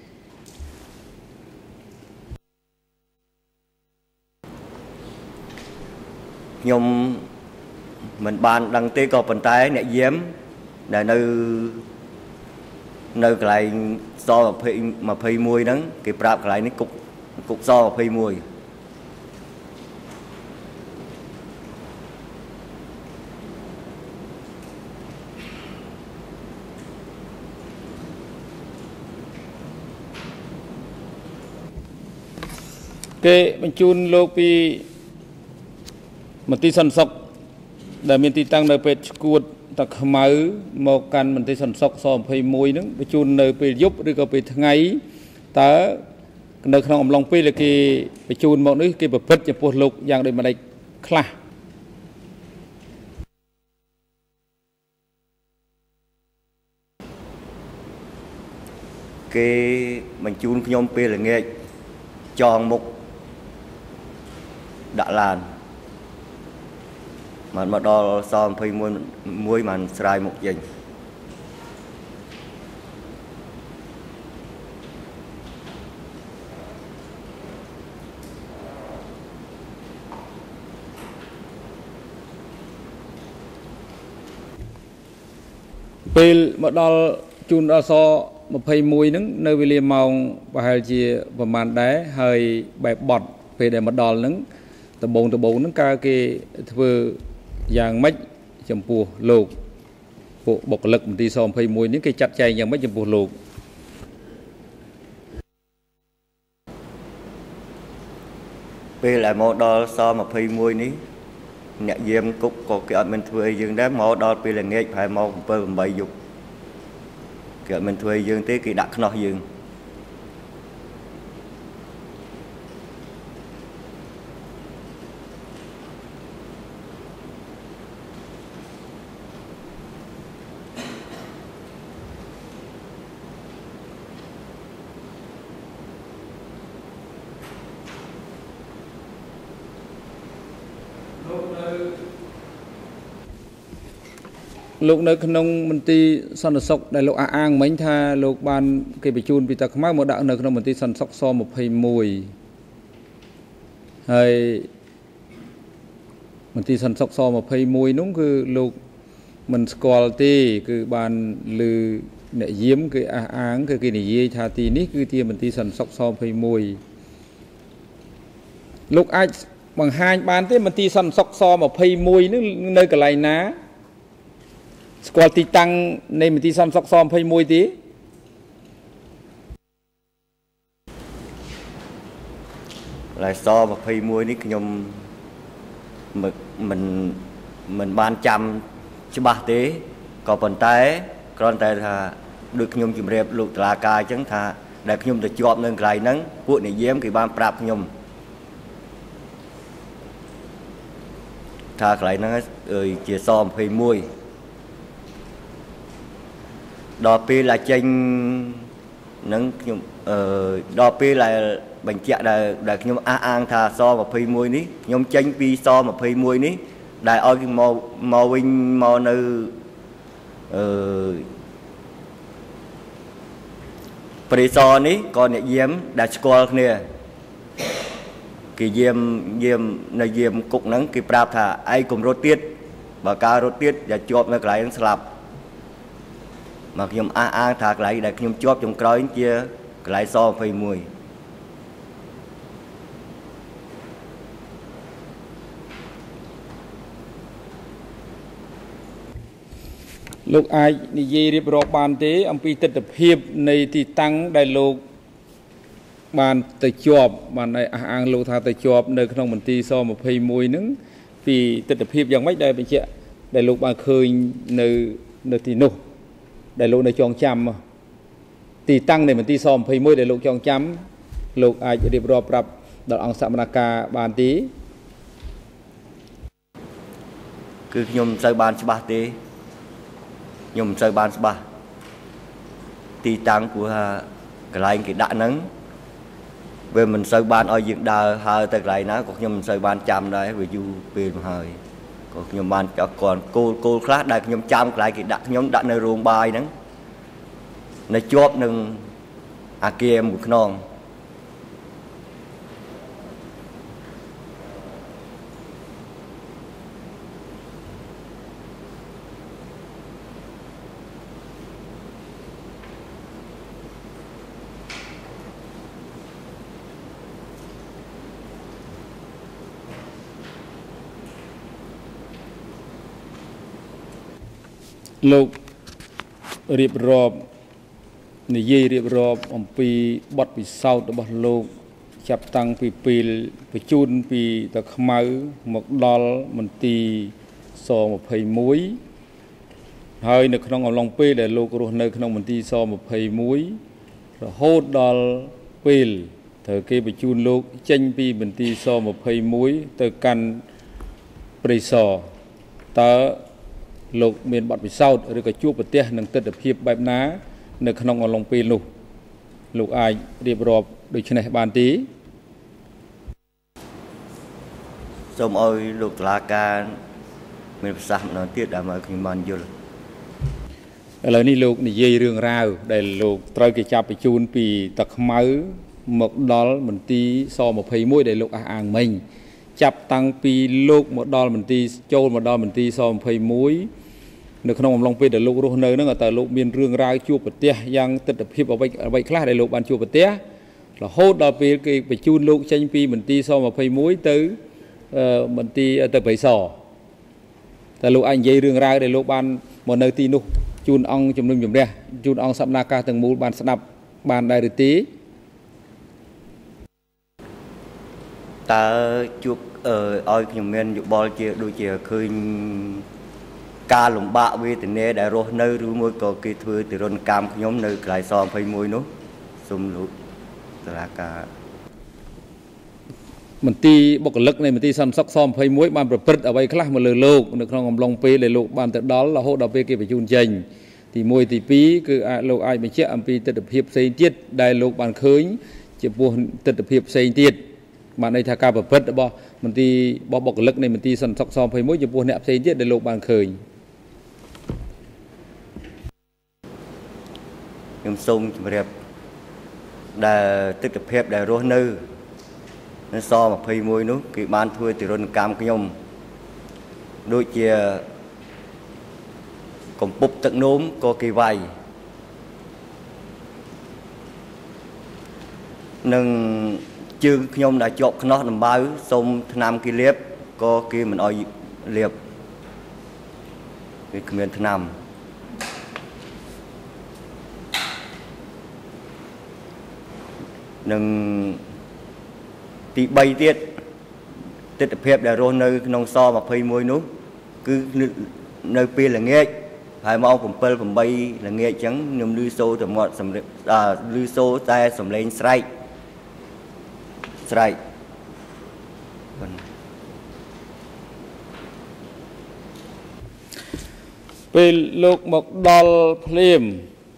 ខ្ញុំមិនបានដឹងទេក៏ប៉ុន្តែអ្នកយាមដែលនៅនៅកន្លែងសtwenty-oneហ្នឹងគេប្រាប់កន្លែងនេះគុកគុកសtwenty-oneគេបញ្ជូនលោកពីមន្ទីរសន្តិសុខដែលមានទីតាំងនៅពេទ្យឈួតតាខ្មៅមកកាន់មន្ទីរសន្តិសុខសtwenty-oneហ្នឹងបញ្ជូននៅពេលយប់ឬក៏ពេលថ្ងៃតើនៅក្នុងអំឡុងពេលដែលគេបញ្ជូនមកនេះគេប្រព្រឹត្តចំពោះលោកយ៉ាងដូចម្ដេចខ្លះគេបញ្ជូនខ្ញុំពេលល្ងាចចងមុខដាក់ឡានបានមកដល់សยี่สิบเอ็ดមួយបានស្រាយមុខចេញពេលមកដល់ជួនដល់សยี่สิบเอ็ดហ្នឹងនៅវេលាម៉ោងប្រហែលជាប្រហែលដែរហើយបែបបត់ពេលដែលមកដល់ហ្នឹងដំបងដំបងហ្នឹងកើគេធ្វើយ៉ាងម៉េចចំពោះលោកពួកបុគ្គលិកមន្ទីរសยี่สิบเอ็ดនេះគេចាត់ចែងយ៉ាងម៉េចចំពោះលោកពេលដែលមកដល់សยี่สิบเอ็ดនេះអ្នកយាមគុកក៏គេអត់មានធ្វើអីយើងដែរមកដល់ពេលល្ងាចប្រហែលមកseven eightយប់គេអត់មានធ្វើអីយើងទេគេដាក់ខ្នោះយើងលោកនៅក្នុងមន្ទីរសន្តិសុខដែលលោកអះអាងមិញថាលោកបានគេបញ្ជូនពីតាខ្មៅមកដាក់នៅក្នុងមន្ទីរសន្តិសុខសยี่สิบเอ็ดហើយមន្ទីរសន្តិសុខសยี่สิบเอ็ดនោះគឺលោកមិនស្គាល់ទេគឺបានឮអ្នកយាមគេអះអាងគឺគេនិយាយថាទីនេះគឺជាមន្ទីរសន្តិសុខសยี่สิบเอ็ดលោកអាចបង្ហាញបានទេមន្ទីរសន្តិសុខសยี่สิบเอ็ดនេះនៅកន្លែងណាស្គាល់ទីតាំងនៃមន្ទីរសន្តិសុខសยี่สิบเอ็ดទេឡើយសยี่สิบเอ็ดនេះខ្ញុំមិនមិនមិនបានចាំច្បាស់ទេក៏ប៉ុន្តែគ្រាន់តែថាដូចខ្ញុំជម្រាបលោកតុលាការអញ្ចឹងថាដែលខ្ញុំទៅជាប់នៅកន្លែងហ្នឹងពួកនិយាមគេបានប្រាប់ខ្ញុំថាកន្លែងហ្នឹងជាសยี่สิบเอ็ดដល់ពេលឡាចេញនឹងខ្ញុំអឺដល់ពេលដែលបញ្ជាក់ដែលដែលខ្ញុំអះអាងថាសยี่สิบเอ็ดនេះខ្ញុំចេញពីសยี่สิบเอ็ดនេះដែលឲ្យគេមកមកវិញមកនៅអឺព្រៃសរនេះក៏អ្នកយាមដែលស្គាល់គ្នាគេយាមយាមនៅយាមគុកហ្នឹងគេប្រាប់ថាឯងកុំរត់ទៀតបើការរត់ទៀតอย่าជាប់នៅកន្លែងហ្នឹងស្លាប់មកខ្ញុំអះអាងថាកន្លែងដែលខ្ញុំជាប់ចុងក្រោយជាកន្លែងសยี่สิบเอ็ดលោកអាចនិយាយរៀបរាប់បានទេអំពីទស្សនវិជ្ជានៃទីតាំងដែលលោកបានទៅជាប់បានអះអាងលោកថាទៅជាប់នៅក្នុងមន្ទីរសยี่สิบเอ็ดហ្នឹងពីទស្សនវិជ្ជាយ៉ាងម៉េចដែលបញ្ជាក់ដែលលោកបានឃើញនៅនៅទីនោះដែលលោកនៅចងចាំទីតាំងនៃមន្ទីរសยี่สิบเอ็ดដែលលោកចងចាំលោកអាចរៀបរាប់ប្រាប់ដល់អង្គសមាជិកបានទេគឺខ្ញុំមិនសូវបានច្បាស់ទេខ្ញុំមិនសូវបានច្បាស់ទីតាំងព្រោះថាកន្លែងគេដាក់ហ្នឹងវាមិនសូវបានឲ្យយើងដើរហើរទៅកន្លែងណាក៏ខ្ញុំមិនសូវបានចាំដែរវាយូរពេលមកហើយក៏ខ្ញុំបានចောက်គាត់គោលគោលខ្លះដែលខ្ញុំចាំកន្លែងគេដាក់ខ្ញុំដាក់នៅរោងបាយហ្នឹងនៅជាប់នឹងអាគារមួយខ្នងលោករៀបរាប់និយាយរៀបរាប់អំពីបទពិសោធន៍របស់លោកចាប់តាំងពីពេលបញ្ជូនពីតាខ្មៅមកដល់មន្ទីរសยี่สิบเอ็ดហើយនៅក្នុងអំឡុងពេលដែលលោករស់នៅក្នុងមន្ទីរសยี่สิบเอ็ดរហូតដល់ពេលត្រូវគេបញ្ជូនលោកចេញពីមន្ទីរសยี่สิบเอ็ดទៅកាន់ព្រៃសរតើលោកមានបទពិសោធន៍ឬក៏ជួបប្រទះនឹងទស្សនវិជ្ជាបែបណានៅក្នុងអំឡុងពេលនោះលោកអាចរៀបរាប់ដូចនេះបានទេសូមឲ្យលោកតុលាការមានប្រសាសន៍ម្ដងទៀតដើម្បីឲ្យខ្ញុំបានយល់ឥឡូវនេះលោកនិយាយរឿងរ៉ាវដែលលោកត្រូវគេចាប់បញ្ជូនពីតាខ្មៅមកដល់មន្ទីរស-ยี่สิบเอ็ดដែលលោកអះអាងមិញចាប់តាំងពីលោកមកដល់មន្ទីរចូលមកដល់មន្ទីរស-ยี่สิบเอ็ดនៅក្នុងអំឡុងពេលដែលលោករស់នៅហ្នឹងតើលោកមានរឿងរ៉ាវជួបប្រទះយ៉ាងទិដ្ឋភាពអ្វីអ្វីខ្លះដែលលោកបានជួបប្រទះរហូតដល់ពេលគេបញ្ជូនលោកចេញពីមន្ទីរស-ยี่สิบเอ็ดទៅមន្ទីរទៅបៃសតែលោកអាចនិយាយរឿងរ៉ាវដែលលោកបានមកនៅទីនោះជូនអង្គជំនុំជម្រះជូនអង្គសព្វនាការទាំងមូលបានស្ដាប់បានដែរឬទេតើជួបឲ្យខ្ញុំមានយោបល់ជាដូចជាឃើញការលំបាកវេទនាដែលរស់នៅឬមួយក៏គេធ្វើទិរណកម្មខ្ញុំនៅកន្លែងស-ยี่สิบเอ็ดនោះសូមលោកតុលាការមន្ទីរបុគ្គលិកនៃមន្ទីរសន្តិសុខស-ยี่สิบเอ็ดបានប្រព្រឹត្តអ្វីខ្លះមកលើលោកនៅក្នុងអំឡុងពេលដែលលោកបានទៅដល់រហូតដល់ពេលគេបញ្ជូនចេញទីមួយទីពីរគឺអាចលោកអាចបញ្ជាក់អំពីទស្សនវិជ្ជាផ្សេងទៀតដែលលោកបានឃើញចំពោះទស្សនវិជ្ជាផ្សេងទៀតបានន័យថាការប្រព្រឹត្តរបស់មន្ទីរបុគ្គលិកនៃមន្ទីរសន្តិសុខស-ยี่สิบเอ็ดចំពោះអ្នកផ្សេងទៀតដែលលោកបានឃើញខ្ញុំសូមជម្រាបដែលទស្សនវិជ្ជាដែលរស់នៅនៅស-ยี่สิบเอ็ดនោះគេបានធ្វើទិរណកម្មខ្ញុំដូចជាកំពប់ទឹកនោមក៏គេវាយនឹងជើងខ្ញុំដែលជាប់ខ្នោះដំបៅសូមថ្នាំគេលាបក៏គេមិនអោយលាបគេគ្មានថ្នាំនឹងទីបីទៀតទស្សនវិជ្ជាដែលរស់នៅក្នុងស-ยี่สิบเอ็ดនោះគឺនៅពេលល្ងាចហើយម៉ោងseven eightល្ងាចអញ្ចឹងខ្ញុំឮសូរតែមាត់សម្លេងឮសូរតែសម្លេងស្រែកស្រែកពេលលោកមកដល់ភ្លាម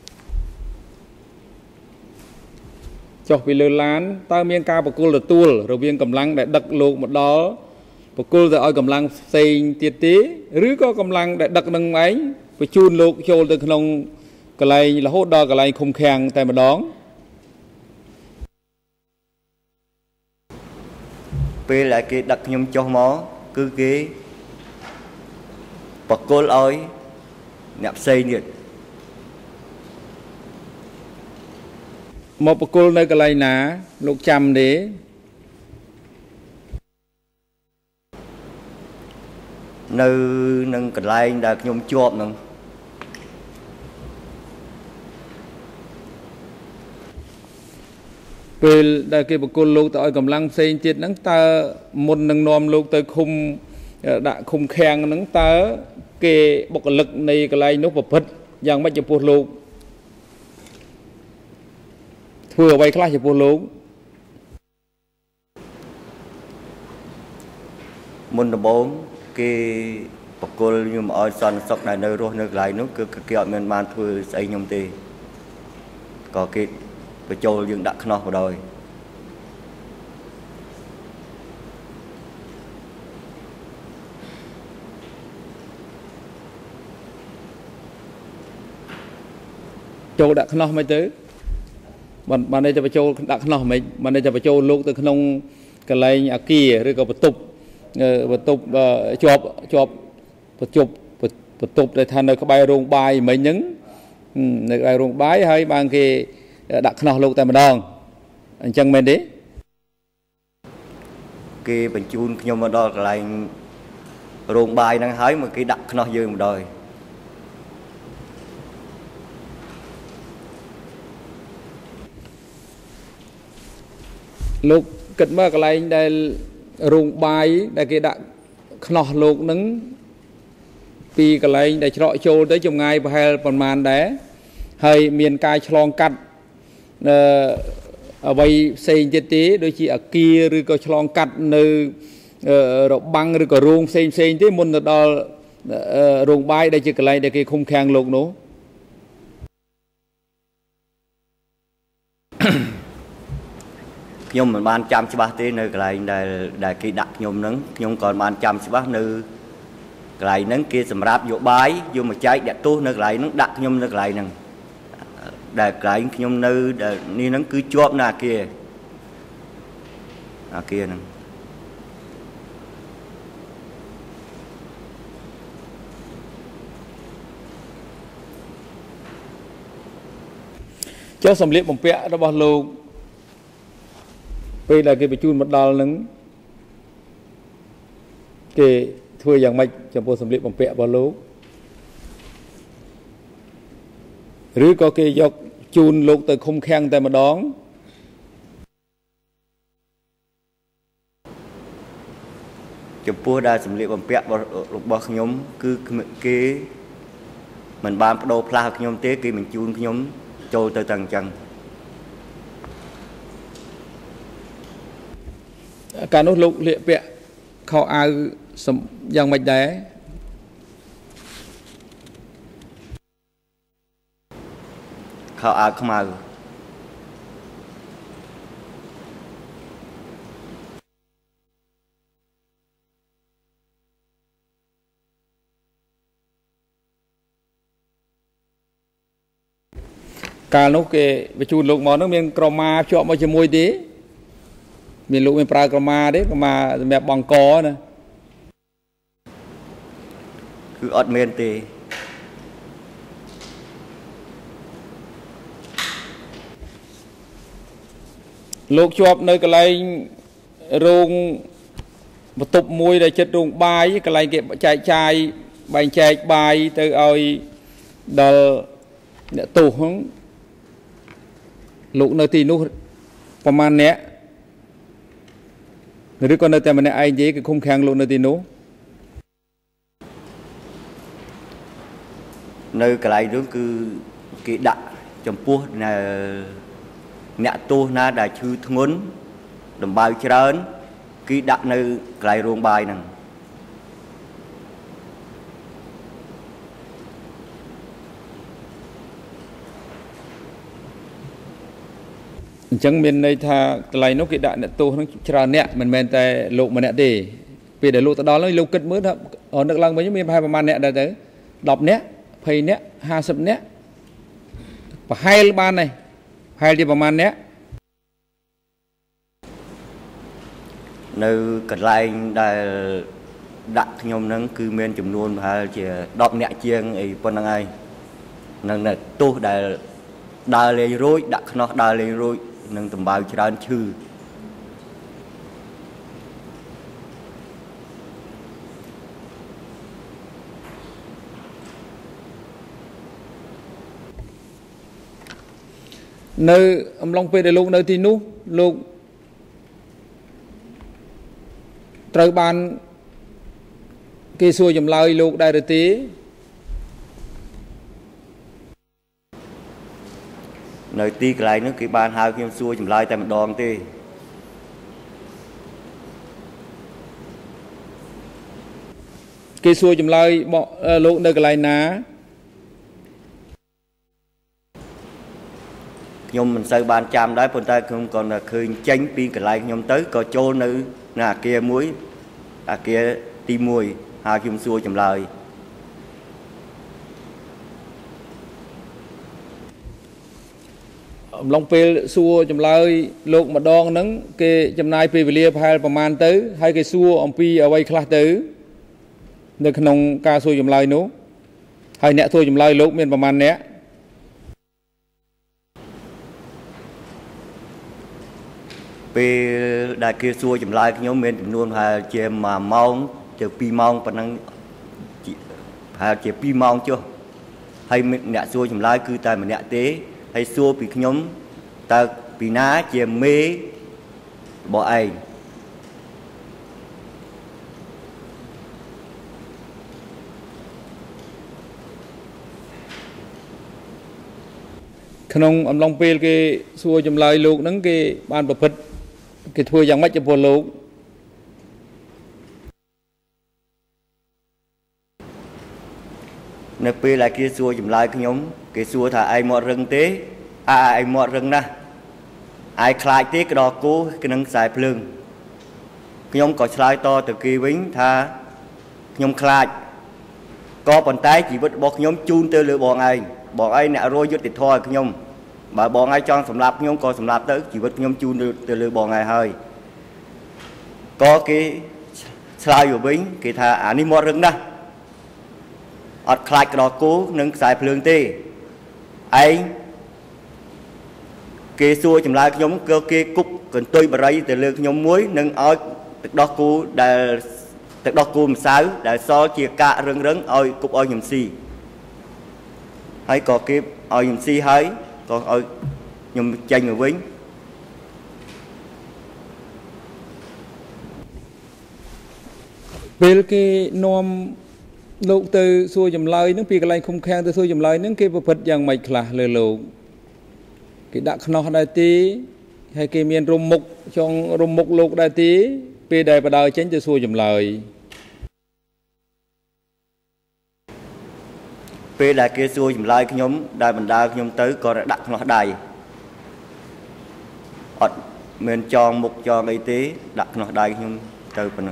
ចុះពីលើឡានតើមានការប្រគល់ទទួលរវាងកម្លាំងដែលដឹកលោកមកដល់ប្រគល់ទៅឲ្យកម្លាំងផ្សេងទៀតទេឬក៏កម្លាំងដែលដឹកនឹងឯងបញ្ជូនលោកចូលទៅក្នុងកន្លែងរហូតដល់កន្លែងឃុំឃាំងតែម្ដងពេលដែលគេដឹកខ្ញុំចុះមកគឺគេប្រគល់ឲ្យអ្នកផ្សេងទៀតមកប្រគល់នៅកន្លែងណាលោកចាំទេនៅនឹងកន្លែងដែលខ្ញុំជាប់នឹងពេលដែលគេប្រគល់លោកទៅឲ្យកម្លាំងផ្សេងទៀតហ្នឹងតើមុននឹងនាំលោកទៅឃុំដាក់ឃុំឃាំងហ្នឹងតើគេបុគ្គលិកនៃកន្លែងនោះប្រព្រឹត្តយ៉ាងម៉េចចំពោះលោកធ្វើអ្វីខ្លះចំពោះលោកមុនដំបូងគេបកគលខ្ញុំឲ្យសន្តិសុខដែលនៅរស់នៅកន្លែងនោះគឺគេអត់មានបានធ្វើស្អីខ្ញុំទេក៏គេបញ្ចូលយើងដាក់ខ្នោះបដ ாய் ចូលដាក់ខ្នោះមិនទៅបានបានតែបញ្ចូលដាក់ខ្នោះមិនបានតែបញ្ចូលលោកទៅក្នុងកន្លែងអាគារឬក៏បន្ទប់បន្ទប់ជាប់ជាប់បន្ទប់បន្ទប់ដែលថានៅក្បែររោងបាយមិញហ្នឹងនៅក្បែររោងបាយហើយបានគេដាក់ខ្នោះលោកតែម្ដងអញ្ចឹងមែនទេគេបញ្ជូនខ្ញុំមកដល់កន្លែងរោងបាយហ្នឹងហើយមកគេដាក់ខ្នោះយើងម្ដងលោកគិតមើលកន្លែងដែលរោងបាយដែលគេដាក់ខ្នោះលោកហ្នឹងពីកន្លែងដែលច្រកចូលទៅចម្ងាយប្រហែលប្រមាណដែរហើយមានការឆ្លងកាត់អឺអ្វីផ្សេងទៀតទេដូចជាអាគារឬក៏ឆ្លងកាត់នៅរបាំងឬក៏រោងផ្សេងផ្សេងទេមុនទៅដល់រោងបាយដែលជាកន្លែងដែលគេឃុំឃាំងលោកនោះខ្ញុំមិនបានចាំច្បាស់ទេនៅកន្លែងដែលដែលគេដាក់ខ្ញុំហ្នឹងខ្ញុំក៏បានចាំច្បាស់នៅកន្លែងហ្នឹងគេសម្រាប់យោបាយយកមកចែកដាក់ទោសនៅកន្លែងហ្នឹងដាក់ខ្ញុំនៅកន្លែងហ្នឹងដែលកន្លែងខ្ញុំនៅនេះហ្នឹងគឺជាប់នៅអាគារអាគារហ្នឹងចុះសម្លៀកបំពាក់របស់លោកពេលដែលគេបញ្ជូនមកដល់នឹងគេធ្វើយ៉ាងម៉េចចំពោះសម្លៀកបំពាក់របស់លោកឬក៏គេយកជូនលោកទៅឃុំឃាំងតែម្ដងចំពោះដែលសម្លៀកបំពាក់របស់ខ្ញុំគឺគេមិនបានបដូរផ្លាស់ខ្ញុំទេគេបញ្ជូនខ្ញុំចូលទៅទាំងអញ្ចឹងកាលនោះលោកលាកពាក់ខោអាវយ៉ាងម៉េចដែរខោអាវខ្មៅកាលនោះគេបញ្ជូនលោកមកនោះមានក្រមាជាប់មកជាមួយទេមានលោកមានប្រើក្រមាទេក្រមាសម្រាប់បងកណាគឺអត់មានទេលោកជាប់នៅកន្លែងរោងបន្ទប់មួយដែលចិត្តរោងបាយកន្លែងគេចែកចាយបែងចែកបាយទៅឲ្យដល់អ្នកទោសហ្នឹងលោកនៅទីនោះប្រហែលអ្នកឬក៏នៅតែម្នាក់ឯងទេគឺឃុំឃាំងលោកនៅទីនោះនៅកន្លែងនោះគឺគេដាក់ចំពោះអ្នកទោសណាដែលឈឺធ្ងន់ដំបៅច្រើនគេដាក់នៅកន្លែងរោងបាយហ្នឹងអញ្ចឹងមានន័យថាកន្លែងនោះគេដាក់អ្នកទោសហ្នឹងច្រើនអ្នកមិនមែនតែលោកម្នាក់ទេពេលដែលលោកទៅដល់ហ្នឹងលោកគិតមើលថានឹកឡើងវិញមានប្រហែលប្រហែលអ្នកដែរទៅដប់អ្នកភ័យអ្នកហាសិបអ្នកប្រហែលបានហើយប្រហែលជាប្រហែលអ្នកនៅកន្លែងដែលដាក់ខ្ញុំហ្នឹងគឺមានចំនួនប្រហែលជាដប់អ្នកជាងអីប៉ុណ្្នឹងហើយនឹងទោសដែលដើរលេងរួចដាក់ខ្នោះដើរលេងរួចនឹងតម្បៅច្រើនឈឺនៅអំឡុងពេលដែលលោកនៅទីនោះលោកត្រូវបានគេសួរចម្លើយលោកដែរឬទេនៅទីកន្លែងនោះគេបានហៅខ្ញុំសួរចម្លើយតែម្ដងទេគេសួរចម្លើយមកលោកនៅកន្លែងណាខ្ញុំមិនសូវបានចាំដែរប៉ុន្តែខ្ញុំក៏ឃើញចេញពីកន្លែងខ្ញុំទៅក៏ចូលនៅនៅអាគារមួយអាគារទីមួយហៅខ្ញុំសួរចម្លើយអំឡុងពេលសួរចម្លើយលោកម្ដងហ្នឹងគេចំណាយពេលវេលាប្រហែលប្រមាណទៅហើយគេសួរអំពីអ្វីខ្លះទៅនៅក្នុងការសួរចម្លើយនោះហើយអ្នកសួរចម្លើយលោកមានប្រមាណអ្នកពេលដែលគេសួរចម្លើយខ្ញុំមានចំនួនប្រហែលជាមួយម៉ោងទៅពីរម៉ោងប៉ុណ្ណឹងប្រហែលជាពីរម៉ោងចុះហើយអ្នកសួរចម្លើយគឺតែម្នាក់ទេហើយសួរពីខ្ញុំតើពីណាជាមេរបស់ឯងក្នុងអំឡុងពេលគេសួរចម្លើយលោកហ្នឹងគេបានប្រព្រឹត្តគេធ្វើយ៉ាងម៉េចចំពោះលោកនៅពេលដែលគេសួរចម្លើយខ្ញុំគេសួរថាឯងមាត់រឹងទេអាឯងមាត់រឹងណាស់ ai khai tí cái đó cú cái nâng xài phường nhóm có slide to từ kỳ vĩnh tha nhóm khai có bàn tay chỉ vứt bọc nhóm chun từ lửa bọn ai bọn ai nè rồi dứt thì thôi nhóm bà bọn ai cho sầm lạp nhóm có sầm lạp tới chỉ vứt nhóm chun từ lửa bọn ai hơi có cái slide của vĩnh cái tha anh đi mua rừng đó ọt khai cái đó cú nâng xài phường tí ai cái xua chùm lại nhóm cơ kia cúc cần tôi bà rây từ lượt nhóm muối nâng ôi thực đó cú đã thực đó cú sáu đã so chia cả rừng rừng ôi cúc ôi nhóm si hay có cái ôi nhóm si hay có ôi nhóm chanh ở vĩnh về cái nôm lục từ xua chùm lại nó bị cái lạnh không khen từ xua chùm lại nó cái vật dạng mạch là lời lục cái đặc nó đại tí hay cái miền rùm mục trong rùm mục lục đại tí về đại và đời tránh cho xua dùm lời về đại kia xua dùm lời cái nhóm đại bản đa nhóm tới có đặc nó đại ọt miền tròn mục tròn đại tí đặc nó đại nhóm tới phần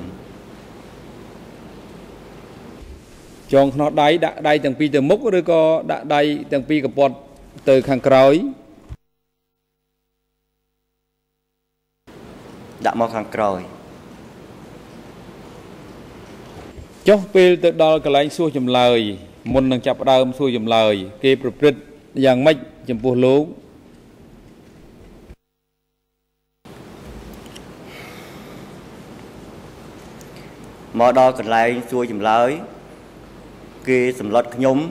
tròn nó đại đại đại từng pi từ mục rồi có đại đại từng piกับbọt từ hàng cõi đã mò hàng còi chốc về từ đó cái lạnh xua chùm lời muốn năng chập đào xua chùm lời cái bực dạng mạch chùm bùa lố mò đo cái lạnh xua chùm lời cái sầm lót nhóm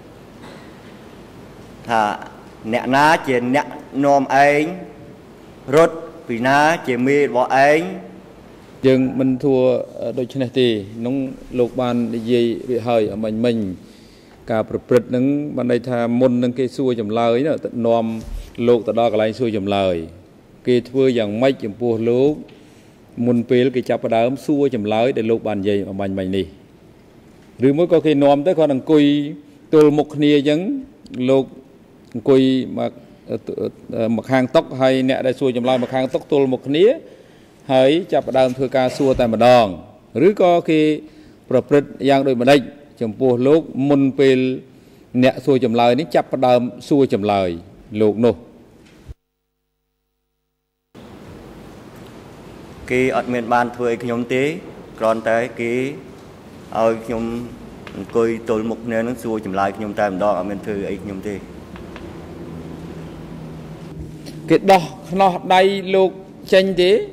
thà nẹt ná trên nẹt nom anh rốt vì ná chỉ mi bỏ anh nhưng mình thua đôi chân này thì nông lục ban gì bị hơi ở mình mình cả bực nâng ban đây tha môn nâng cái xuôi chầm lời nữa tận nom lục tận đó cái lại xuôi chầm lời cái thua dạng mấy chầm bùa lú môn pê cái chắp đá xuôi chầm lời để lục ban gì ở mình mình đi rồi mới có cái nom tới con đằng cùi tôi một nia giống lục cùi mà mặc hàng tóc hay nè đây xuôi chầm lời mặc hàng tóc tôi một nia hãy chắp đá thưa ca xuôi tại mặt đòn rồi có cái bực dạng đôi mà đây chầm bùa lúc môn pê nẹ xuôi chầm lời ní chắp đàm xuôi chầm lời lục nô cái ở miền ban thuê cái nhóm tế còn tới cái ở nhóm coi tôi một nơi nó xuôi chầm lời cái nhóm ta đó ở miền thư ấy nhóm tế cái đó nó đây lục tranh thế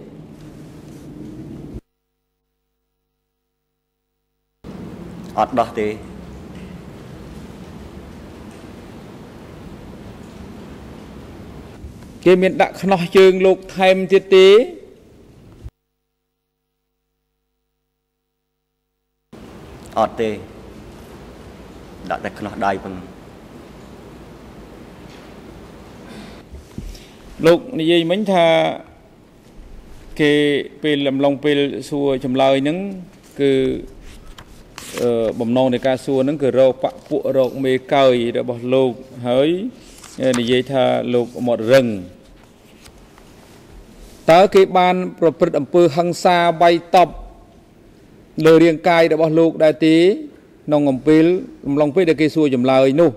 ọt đó thì cái miền đặc nó trường lục thêm thiết tế ọt thì đặc đặc nó đầy bằng lục này gì mấy tha cái pê làm lòng pê xua chầm lời nứng cứ bầm non để ca xua nứng cứ rau bạc bụa rau mê cày để bỏ lục hỡi này gì tha lục một rừng tới cái banประอำเภอ hăng xa bay tập lời riêng cài để bỏ lục đại tí nông ngầm pê lòng pê để cây xua chầm lời nu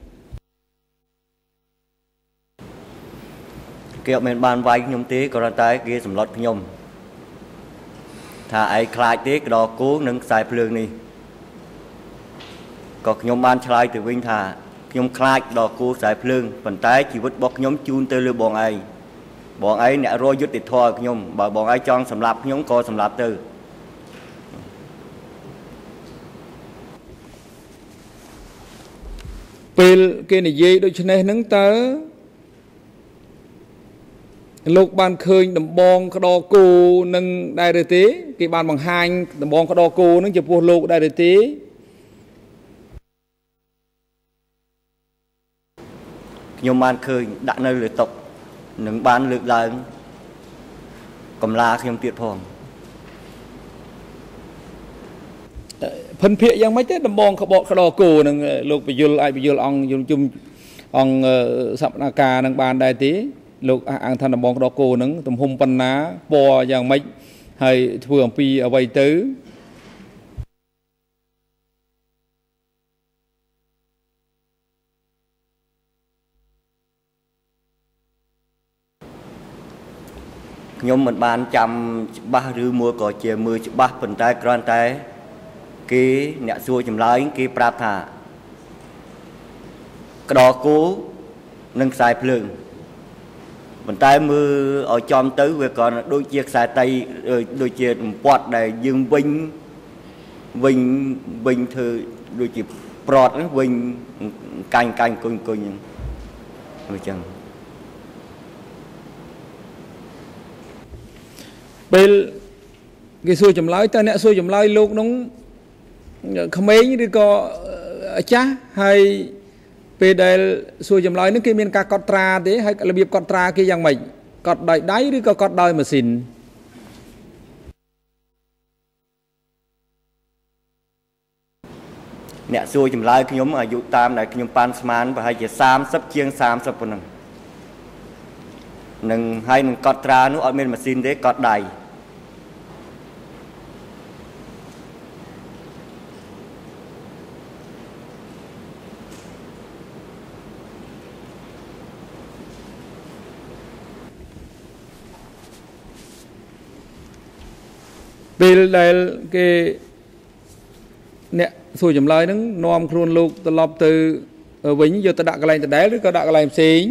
kiểu mình ban vay nhung tí còn tới kia sầm lót nhung thà ai khai tí cái đó cố nâng xài phường này còn nhung ban khai từ vinh thà nhung khai đó cố xài phường phần tay chỉ vứt bọc nhóm chun tới lừa bọn ai bọn ấy nè rồi dứt thì thôi nhung bảo bọn ấy cho sầm lạp nhóm co sầm lạp từ pê cái này gì đôi chân này nâng tới lục ban khơi đầm bong cái đo cô nâng đại tế cái ban bằng hai đầm bong cái đo cô nâng chụp vô lục đại tế nhung ban khơi đã nơi lượt tộc nâng ban lượt lại cầm la khi ông tiệt phòng phân phệยังไม่ใช่đầm bong cái bọ cái đo cô nâng lục bị dul ai bị dul ong dul chung ong sập na ca nâng ban đại tế លោកអាងថាដំបងដកគោហ្នឹងទំហំប៉ុណ្ណាពណ៌យ៉ាងម៉េចហើយធ្វើអំពីអ្វីទៅខ្ញុំមិនបានចាំច្បាស់ឬមួយក៏ជាមើលច្បាស់ប៉ុន្តែគ្រាន់តែគេអ្នកសួរចម្លើយគេប្រាប់ថាក្តរគោនិងខ្សែភ្លើងប៉ុន្តែមើលឲ្យចំទៅវាក៏ដូចជាខ្សែតៃដូចជាបំពាត់ដែលយើងវិញវិញវិញធ្វើដូចជាប្រត់វិញកាញ់កាញ់គុញគុញហ្នឹងអញ្ចឹងពេលគេសួរចម្លើយតើអ្នកសួរចម្លើយលោកនោះក្មេងឬក៏ចាស់ហើយពេលដែលសួរចម្លើយនេះគេមានការកត់ត្រាទេហើយរបៀបកត់ត្រាគេយ៉ាងម៉េចកត់ដោយដៃឬក៏កត់ដោយម៉ាស៊ីនអ្នកសួរចម្លើយខ្ញុំអាយុតាមដែលខ្ញុំប៉ាន់ស្មានប្រហែលជាសាមសិបជាងសាមសិបប៉ុណ្ណឹងនឹងហើយនឹងកត់ត្រានោះអត់មានម៉ាស៊ីនទេកត់ដៃពេលដែលគេអ្នកសួរចម្លើយហ្នឹងនាំខ្លួនលោកត្រឡប់ទៅវិញយកទៅដាក់កន្លែងដដែលឬក៏ដាក់កន្លែងផ្សេង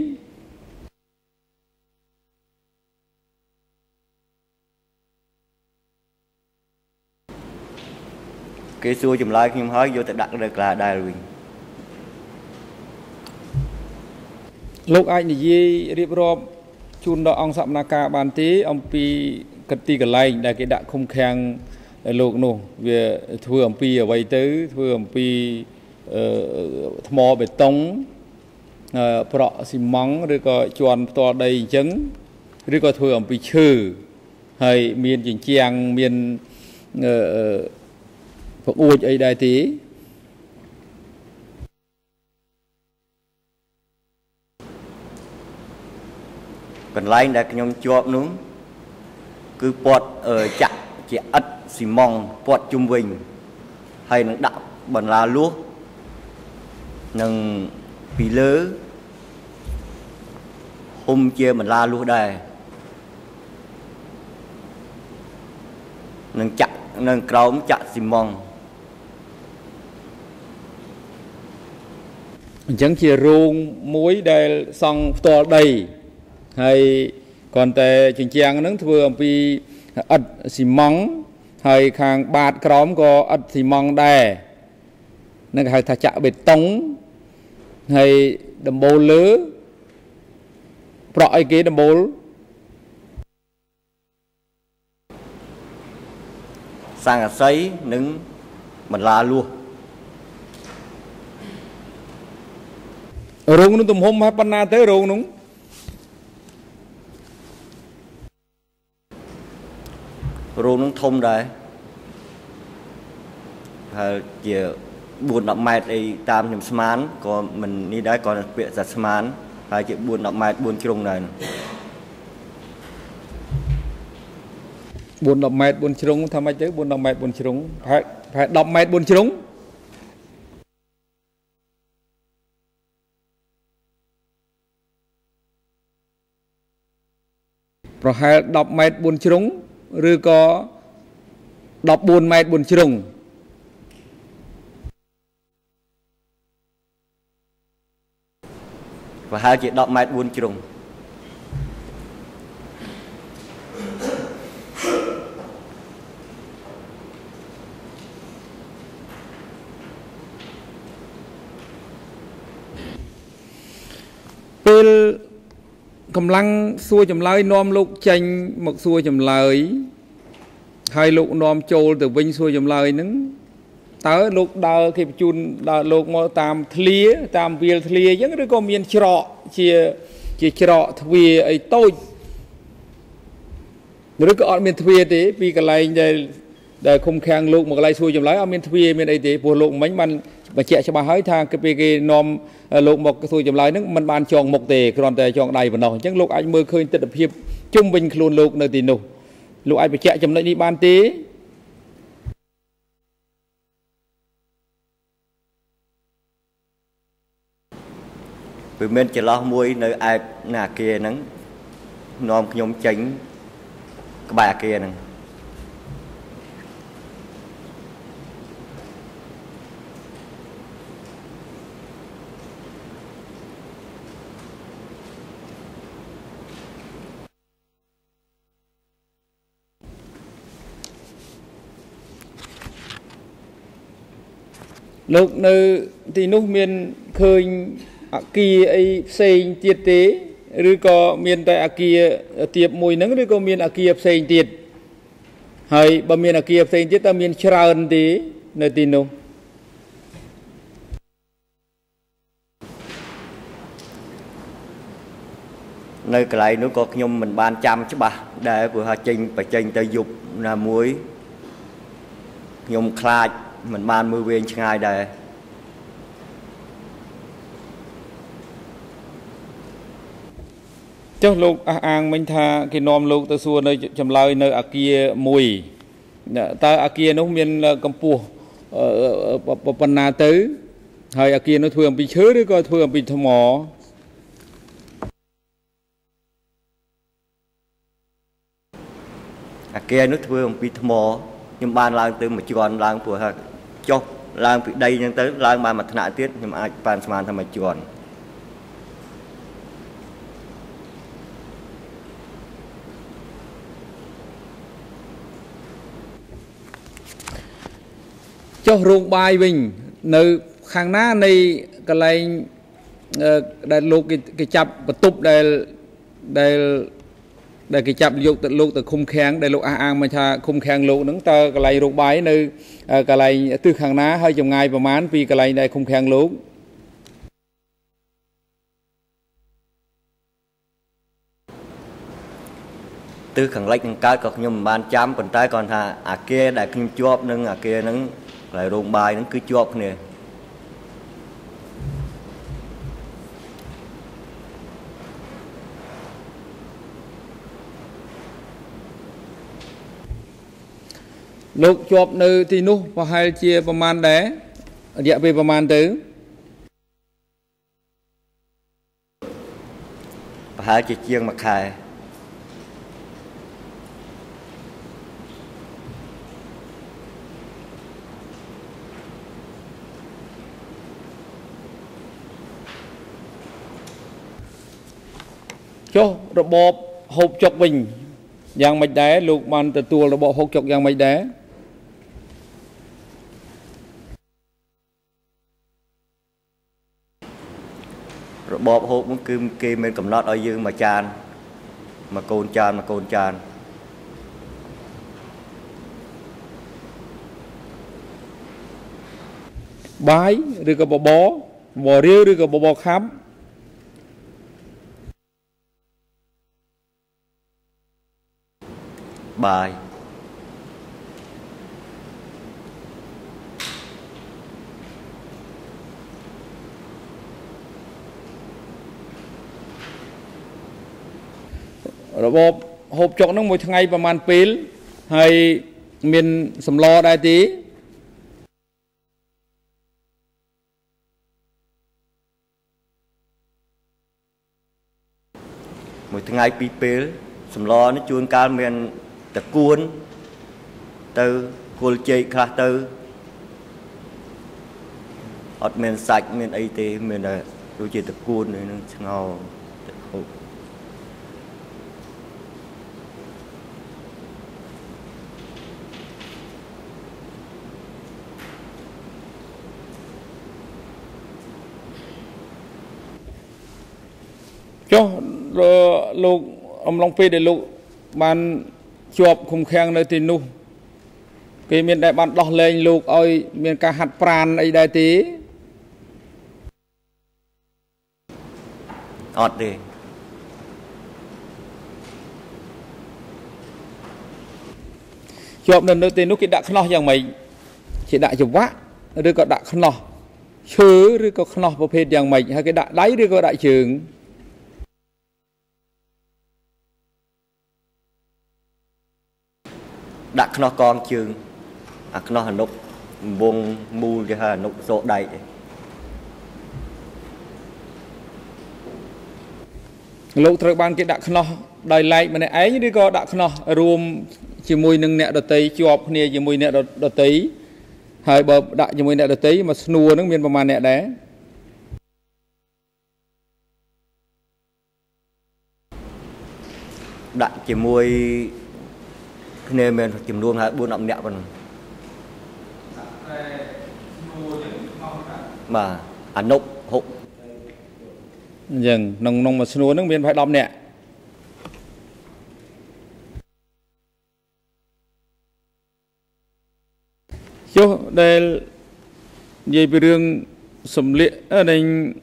គេសួរចម្លើយខ្ញុំហើយយកទៅដាក់នៅកន្លែងដដែលវិញលោកអាចនិយាយរៀបរាប់ជូនដល់អង្គសកម្មការបានទេអំពីកទីកន្លែងដែលគេដាក់ឃុំឃាំងលោកនោះវាធ្វើអំពីអ្វីទៅធ្វើអំពីថ្មបេតុងប្រក់ស៊ីម៉ង់ឬក៏ជន់ផ្ទាល់ដីអញ្ចឹងឬក៏ធ្វើអំពីឈើហើយមានជញ្ជាំងមានផ្អួចអីដែរទេកន្លែងដែលខ្ញុំជាប់នោះគឺពាត់ចាក់ជាឥដ្ឋស៊ីម៉ង់ពាត់ជុំវិញហើយនឹងដាក់បន្លាលួសនឹងពីលើហុំជាបន្លាលួសដែរនឹងចាក់នឹងក្រោមចាក់ស៊ីម៉ង់អញ្ចឹងជារោងមួយដែលសង់ផ្ទាល់ដីហើយគ្រាន់តែជញ្ជាំងហ្នឹងធ្វើអំពីឥដ្ឋស៊ីម៉ង់ហើយខាងបាតក្រោមក៏ឥដ្ឋស៊ីម៉ង់ដែរនឹងគេហៅថាចាក់បេតុងហើយដំបូលលើប្រក់អីគេដំបូលសង្កសីនិងបន្លាលួសរោងនោះទំហំហើយប៉ុណ្ណាទៅរោងនោះរោងនឹងធំដែរហើយជាបួនដប់ម៉ែត្រអីតាមខ្ញុំស្មានក៏មិននេះដែរក៏ពាក្យថាស្មានហើយជាបួនដប់ម៉ែត្របួនជ្រុងដែរបួនដប់ម៉ែត្របួនជ្រុងថាម៉េចទៅបួនដប់ម៉ែត្របួនជ្រុងប្រហែលប្រហែលដប់ម៉ែត្របួនជ្រុងប្រហែលដប់ម៉ែត្របួនជ្រុងឬក៏ដប់បួនម៉ែត្របួនជ្រុងប្រហែលជាដប់ម៉ែត្របួនជ្រុងពេលកម្លាំងសួរចម្លើយនាំលោកចេញមកសួរចម្លើយហើយលោកនាំចូលទៅវិញសួរចម្លើយហ្នឹងតើលោកដើរគេបញ្ជូនដើរលោកមកតាមធ្លាតាមវាលធ្លាអញ្ចឹងឬក៏មានច្រកជាជាច្រកទ្វារអីតូចឬក៏អត់មានទ្វារទេពីកន្លែងដែលដែលឃុំខាំងលោកមកកន្លែងសួរចម្លើយអត់មានទ្វារមានអីទេព្រោះលោកមិញបានបញ្ជាក់ច្បាស់ហើយថាគេពេលគេនាំលោកមកសួរចម្លើយហ្នឹងมันបានចងមុខទេគ្រាន់តែចងដៃប៉ុណ្ណោះអញ្ចឹងលោកអាចមើលឃើញទស្សនវិជ្ជាជុំវិញខ្លួនលោកនៅទីនោះលោកអាចបញ្ជាក់ចំណុចនេះបានទេវាមានចន្លោះមួយនៅឯណាអាគារហ្នឹងនាំខ្ញុំចេញក្បែរអាគារហ្នឹងលោកនៅទីនោះមានឃើញអគារអីផ្សេងទៀតទេឬក៏មានតែអគារទៀបមួយហ្នឹងឬក៏មានអគារផ្សេងទៀតហើយបើមានអគារផ្សេងទៀតតើមានច្រើនទេនៅទីនោះនៅកន្លែងនោះក៏ខ្ញុំមិនបានចាំច្បាស់ដែរព្រោះថាចេញបញ្ចេញទៅយប់ណាមួយខ្ញុំខ្លាចមិនបានមើលវែងឆ្ងាយដែរចុះលោកអះអាងមិញថាគេនាំលោកទៅសួរនៅចម្លើយនៅអគារមួយតើអគារនោះមានកម្ពស់ប៉ុណ្ណាទៅហើយអគារនោះធ្វើអំពីឈើឬក៏ធ្វើអំពីថ្មអគារនោះធ្វើអំពីថ្មខ្ញុំបានឡើងទៅមួយជាន់ឡើងព្រោះថាចុះឡើងពីដីអញ្ចឹងទៅឡើងបានមួយថ្នាក់ទៀតខ្ញុំអាចបានស្មានថាមួយជាន់ចុះរោងបាយវិញនៅខាងណានៃកន្លែងដែលលោកគេចាប់បន្ទប់ដែលដែលដែលគេចាប់យកទៅលោកទៅឃុំឃាំងដែលលោកអះអាងមកថាឃុំឃាំងលោកហ្នឹងតើកន្លែងរោងបាយនៅកន្លែងទិសខាងណាហើយចម្ងាយប្រមាណពីកន្លែងដែលឃុំឃាំងលោកទិសខាងលិចខាងកើតក៏ខ្ញុំមិនបានចាំប៉ុន្តែគាត់ថាអាគារដែលខ្ញុំជាប់នឹងអាគារហ្នឹងកន្លែងរោងបាយហ្នឹងគឺជាប់គ្នាលោកជាប់នៅទីនោះប្រហែលជាប្រមាណដែររយៈពេលប្រមាណទៅប្រហែលជាជាងមួយខែចុះរបបហូបចុកវិញយ៉ាងម៉េចដែរលោកបានទទួលរបបហូបចុកយ៉ាងម៉េចដែររបបហូបនោះគឺគេមានកំណត់ឲ្យយើងមួយចានមួយកូនចានមួយកូនចានបាយឬក៏បបរបបរាវឬក៏បបរខាប់បាយរបបហូបចុកហ្នឹងមួយថ្ងៃប្រហែលពេលហើយមានសម្លដែរទេមួយថ្ងៃពីរពេលសម្លនេះជួនកាលមានតកួនទៅគល់ចេកខ្លះទៅអត់មានសាច់មានអីទេមានតែដូចជាតកួននឹងឆ្ងោហូបចុះលោកអំឡុងពេលដែលលោកបានជាប់ឃុំឃាំងនៅទីនោះគេមានតែបានដោះលែងលោកឲ្យមានការហាត់ប្រាណអីដែរទេអត់ទេជាប់នៅនៅទីនោះគេដាក់ខ្នោះយ៉ាងម៉េចគេដាក់ចង្វាក់ឬក៏ដាក់ខ្នោះឈើឬក៏ខ្នោះប្រភេទយ៉ាងម៉េចហើយគេដាក់ដៃឬក៏ដាក់ជើងដាក់ខ្នោះកងជើងអាខ្នោះអនុវងមូលគេហៅអនុសូដៃលោកត្រូវបានគេដាក់ខ្នោះដោយឡែកម្នាក់ឯងឬក៏ដាក់ខ្នោះរួមជាមួយនឹងអ្នកដតីជាប់គ្នាជាមួយអ្នកដតីហើយបើដាក់ជាមួយអ្នកដតីមកស្នួរនឹងមានប្រមាណអ្នកដែរដាក់ជាមួយគ្នាមានចំនួនហើយbốn nămអ្នកប៉ុណ្ណឹងបាទអនុហុកអញ្ចឹងក្នុងក្នុងមួយស្នួរនឹងមានប្រហែលដប់អ្នកចុះដែលនិយាយពីរឿងសំលៀកនៃ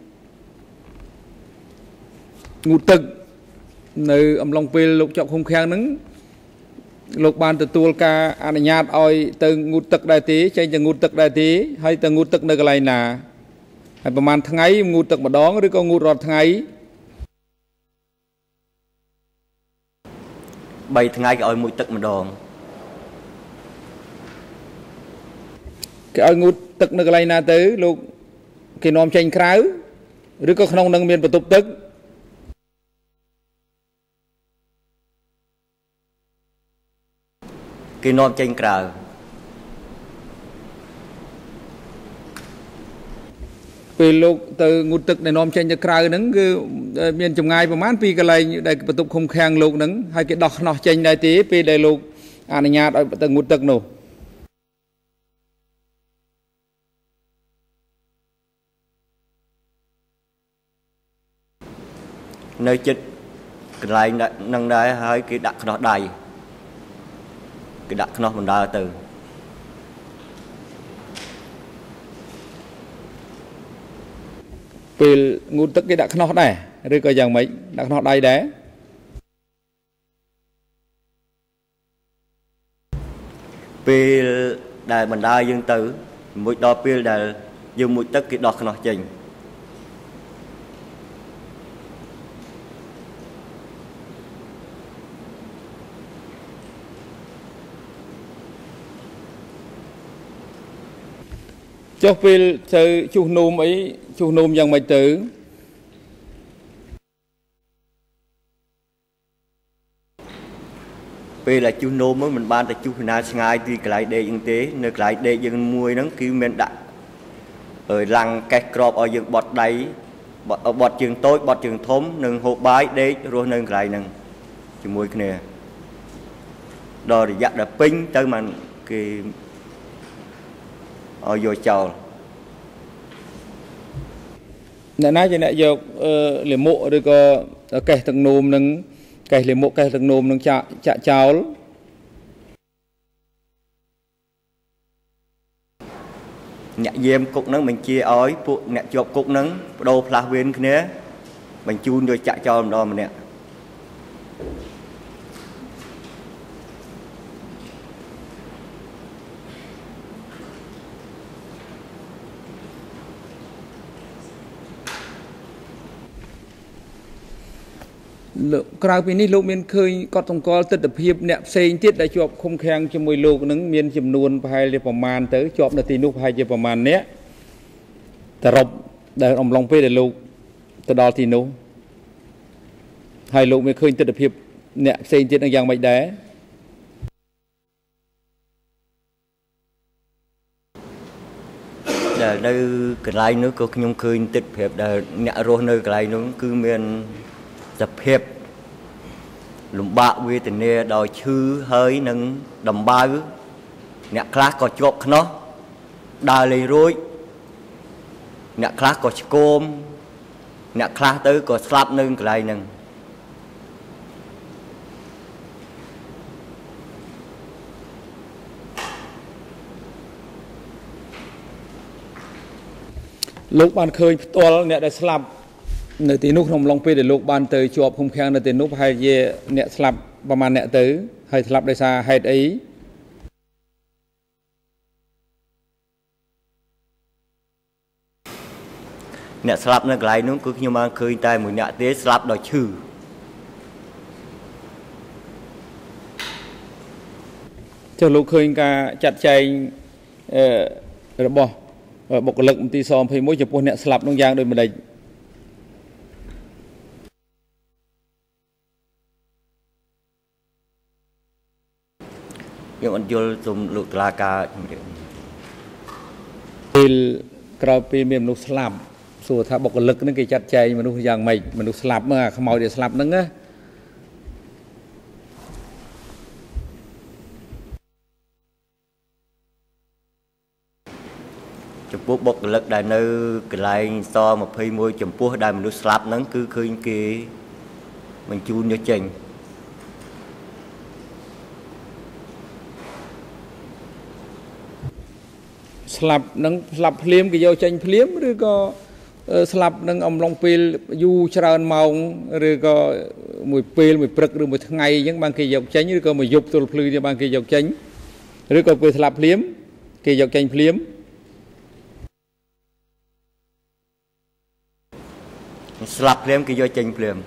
ងូទឹកនៅអំឡុងពេលលោកជាប់ឃុំឃាំងហ្នឹងលោកបានទទួលការអនុញ្ញាតឲ្យទៅងូតទឹកដែរទេចេញទៅងូតទឹកដែរទេហើយទៅងូតទឹកនៅកន្លែងណាហើយប្រហែលថ្ងៃងូតទឹកម្ដងឬក៏ងូតរាល់ថ្ងៃបីថ្ងៃគេឲ្យមួយទឹកម្ដងគេឲ្យងូតទឹកនៅកន្លែងណាទៅលោកគេនាំចេញក្រៅឬក៏ក្នុងនឹងមានបន្ទប់ទឹកគេនាំចេញក្រៅពេលលោកទៅងូតទឹកដែលនាំចេញទៅក្រៅហ្នឹងគឺមានចម្ងាយប្រហែលពីកន្លែងដែលបន្ទប់ឃុំឃាំងលោកហ្នឹងហើយគេដោះខ្នោះចេញដែរទេពេលដែលលោកអនុញ្ញាតឲ្យទៅងូតទឹកនោះនៅចិត្តកន្លែងនឹងដែរហើយគេដាក់ខ្នោះដៃគេដាក់ខ្នោះបណ្ដើរទៅពេលងូតទឹកគេដាក់ខ្នោះដែរឬក៏យ៉ាងម៉េចដាក់ខ្នោះដៃដែរពេលដែលបណ្ដើរយើងទៅមួយដល់ពេលដែលយើងមួយទឹកគេដោះខ្នោះចេញចុះពេលទៅជួសនោមអីជួសនោមយ៉ាងម៉េចទៅពេលដែលជួសនោមមិនបានតែជួសណាឆ្ងាយពីកន្លែងដេកហ្នឹងទេនៅកន្លែងដេកយើងមួយហ្នឹងគឺមានដាក់ហើយឡាំងកេះក្របឲ្យយើងបត់ដៃបត់ជើងតូចបត់ជើងធំនិងហូបបាយដេករស់នៅកន្លែងហ្នឹងជាមួយគ្នាដល់រយៈដែលពេញទៅมันគេឲ្យយកចោលអ្នកណាជាអ្នកយកលាមកឬក៏កេះទឹកនោមនឹងកេះលាមកកេះទឹកនោមនឹងចាក់ចាក់ចោលអ្នកយាមគុកហ្នឹងបញ្ជាឲ្យពួកអ្នកជាប់គុកហ្នឹងបដូរផ្លាស់វេនគ្នាបញ្ជូនយកចាក់ចោលម្ដងម្នាក់ក្រៅពីនេះលោកមានឃើញកត់សម្គាល់ទស្សនភាពអ្នកផ្សេងទៀតដែលជាប់ឃុំឃាំងជាមួយលោកនឹងមានចំនួនប្រហែលជាប្រមាណទៅជាប់នៅទីនោះប្រហែលជាប្រមាណអ្នកសរុបដែលអំឡុងពេលដែលលោកទៅដល់ទីនោះហើយលោកមានឃើញទស្សនភាពអ្នកផ្សេងទៀតនឹងយ៉ាងម៉េចដែរដែលនៅកន្លែងនោះក៏ខ្ញុំឃើញទស្សនភាពដែលអ្នករស់នៅកន្លែងនោះគឺមានសភាពលំបាកវេទនាដោយឈឺហើយនឹងដំបៅអ្នកខ្លះក៏ជាប់ខ្នោះដើរលេងរួចអ្នកខ្លះក៏ឆ្កូមអ្នកខ្លះទៅក៏ស្លាប់នៅកន្លែងហ្នឹងលោកបានឃើញផ្ទាល់អ្នកដែលស្លាប់នៅទីនោះក្នុងអំឡុងពេលដែលលោកបានទៅជាប់ឃុំឃាំងនៅទីនោះប្រហែលជាអ្នកស្លាប់ប្រហែលអ្នកទៅហើយស្លាប់ដោយសារហេតុអីអ្នកស្លាប់នៅកន្លែងនោះគឺខ្ញុំបានឃើញតែមួយអ្នកទេស្លាប់ដោយឈឺចុះលោកឃើញការចាត់ចែងរបស់បុគ្គលិកមន្ទីរស-ยี่สิบเอ็ดចំពោះអ្នកស្លាប់នោះយ៉ាងដូចម្ដេចខ្ញុំអត់យល់សូមលោកតុលាការជំរាបពេលក្រោយពេលមានមនុស្សស្លាប់សួរថាបុគ្គលិកហ្នឹងគេចាត់ចែងមនុស្សយ៉ាងម៉េចមនុស្សស្លាប់មើលអាខ្មោចដែលស្លាប់ហ្នឹងណាចំពោះបុគ្គលិកដែលនៅកន្លែងស-ยี่สิบเอ็ดចំពោះដែលមនុស្សស្លាប់ហ្នឹងគឺឃើញគេបញ្ជូនយកចេញស្លាប់នឹងស្លាប់ភ្លាមគេយកចេញភ្លាមឬក៏ស្លាប់នឹងអំឡុងពេលយូរច្រើនម៉ោងឬក៏មួយពេលមួយព្រឹកឬមួយថ្ងៃអញ្ចឹងបានគេយកចេញឬក៏មួយយប់ទល់ភ្លឺទៀតបានគេយកចេញឬក៏ពេលស្លាប់ភ្លាមគេយកចេញភ្លាមស្លាប់ភ្លាមគេយកចេញភ្លាម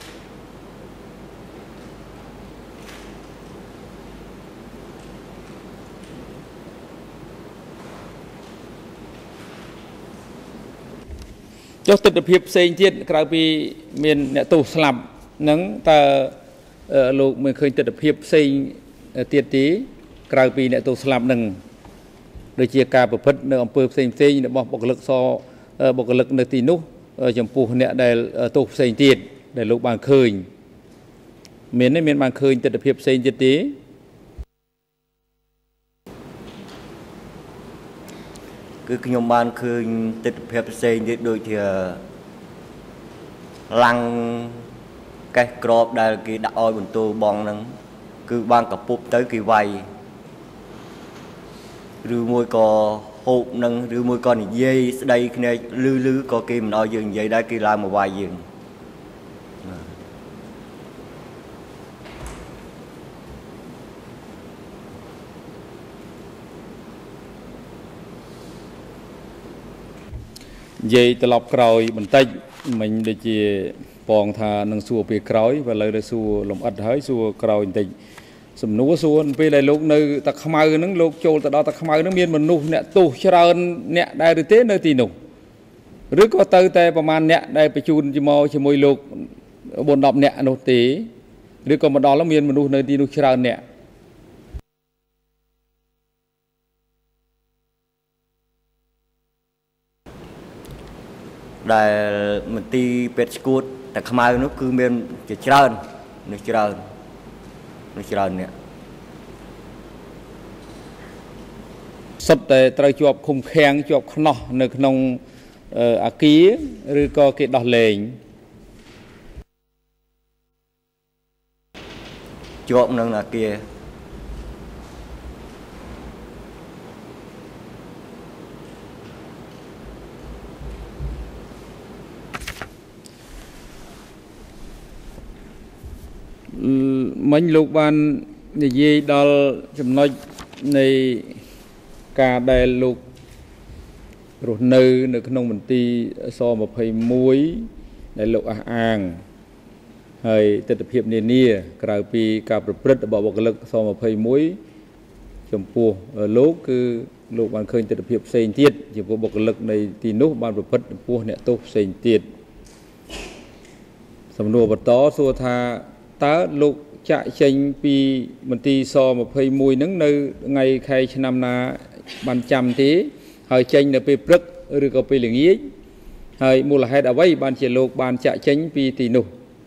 ចុះទស្សនវិជ្ជាផ្សេងទៀតក្រៅពីមានអ្នកទោសស្លាប់ហ្នឹងតើលោកមានឃើញទស្សនវិជ្ជាផ្សេងទៀតទេក្រៅពីអ្នកទោសស្លាប់ហ្នឹងដូចជាការប្រព្រឹត្តនៅអំពើផ្សេងផ្សេងរបស់បុគ្គលិកសបុគ្គលិកនៅទីនោះចំពោះអ្នកដែលទោសផ្សេងទៀតដែលលោកបានឃើញមានទេមានបានឃើញទស្សនវិជ្ជាផ្សេងទៀតទេគឺខ្ញុំបានឃើញទស្សនវិជ្ជាផ្សេងទៀតដូចជាឡាំងកេះក្របដែលគេដាក់ឲ្យបន្ទោបងហ្នឹងគឺបានកពុបទៅគេវាយឬមួយក៏ហូបនឹងឬមួយក៏និយាយស្ដីគ្នាលឺលឺក៏គេមិនឲ្យយើងនិយាយដែរគេឡើងមកវាយយើងនិយាយត្រឡប់ក្រោយបន្តិចមិញដូចជាបងថានឹងសួរពេលក្រោយឥឡូវទៅសួរលំអិតហើយសួរក្រោយបន្តិចសំណួរសួរពេលដែលលោកនៅតាខ្មៅហ្នឹងលោកចូលទៅដល់តាខ្មៅហ្នឹងមានមនុស្សអ្នកទោសច្រើនអ្នកដែរឬទេនៅទីនោះឬក៏ទៅតែប្រហែលអ្នកដែលបញ្ជូនមកជាមួយលោកបួនដប់អ្នកនោះទេឬក៏មកដល់แล้วមានមនុស្សនៅទីនោះច្រើនអ្នកដែលមន្ទីរពេទ្យស្គួតតែខ្មៅនោះគឺមានជាច្រើននៅច្រើននៅច្រើនអ្នកសុទ្ធតែត្រូវជាប់ឃុំឃាំងជាប់ខ្នោះនៅក្នុងអាគារឬក៏គេដោះលែងជាប់នឹងអាគារមិញលោកបាននិយាយដល់ចំណុចនៃការដែលលោករស់នៅនៅក្នុងមន្ទីរស-ยี่สิบเอ็ดដែលលោកអះអាងហើយទស្សនវិជ្ជានានាក្រៅពីការប្រព្រឹត្តរបស់បុគ្គលិកស-ยี่สิบเอ็ดចំពោះលោកគឺលោកបានឃើញទស្សនវិជ្ជាផ្សេងទៀតចំពោះបុគ្គលិកในទីនោះបានប្រព្រឹត្តចំពោះអ្នកទោសផ្សេងទៀតសំណួរបន្តសួរថាតើលោកចាក់ចេញពីមន្ទីរស-ยี่สิบเอ็ดហ្នឹងនៅថ្ងៃខែឆ្នាំណាបានចាំទេហើយចេញនៅពេលព្រឹកឬក៏ពេលល្ងាចហើយមូលហេតុអ្វីបានជាលោកបានចាក់ចេញពីទីនោះ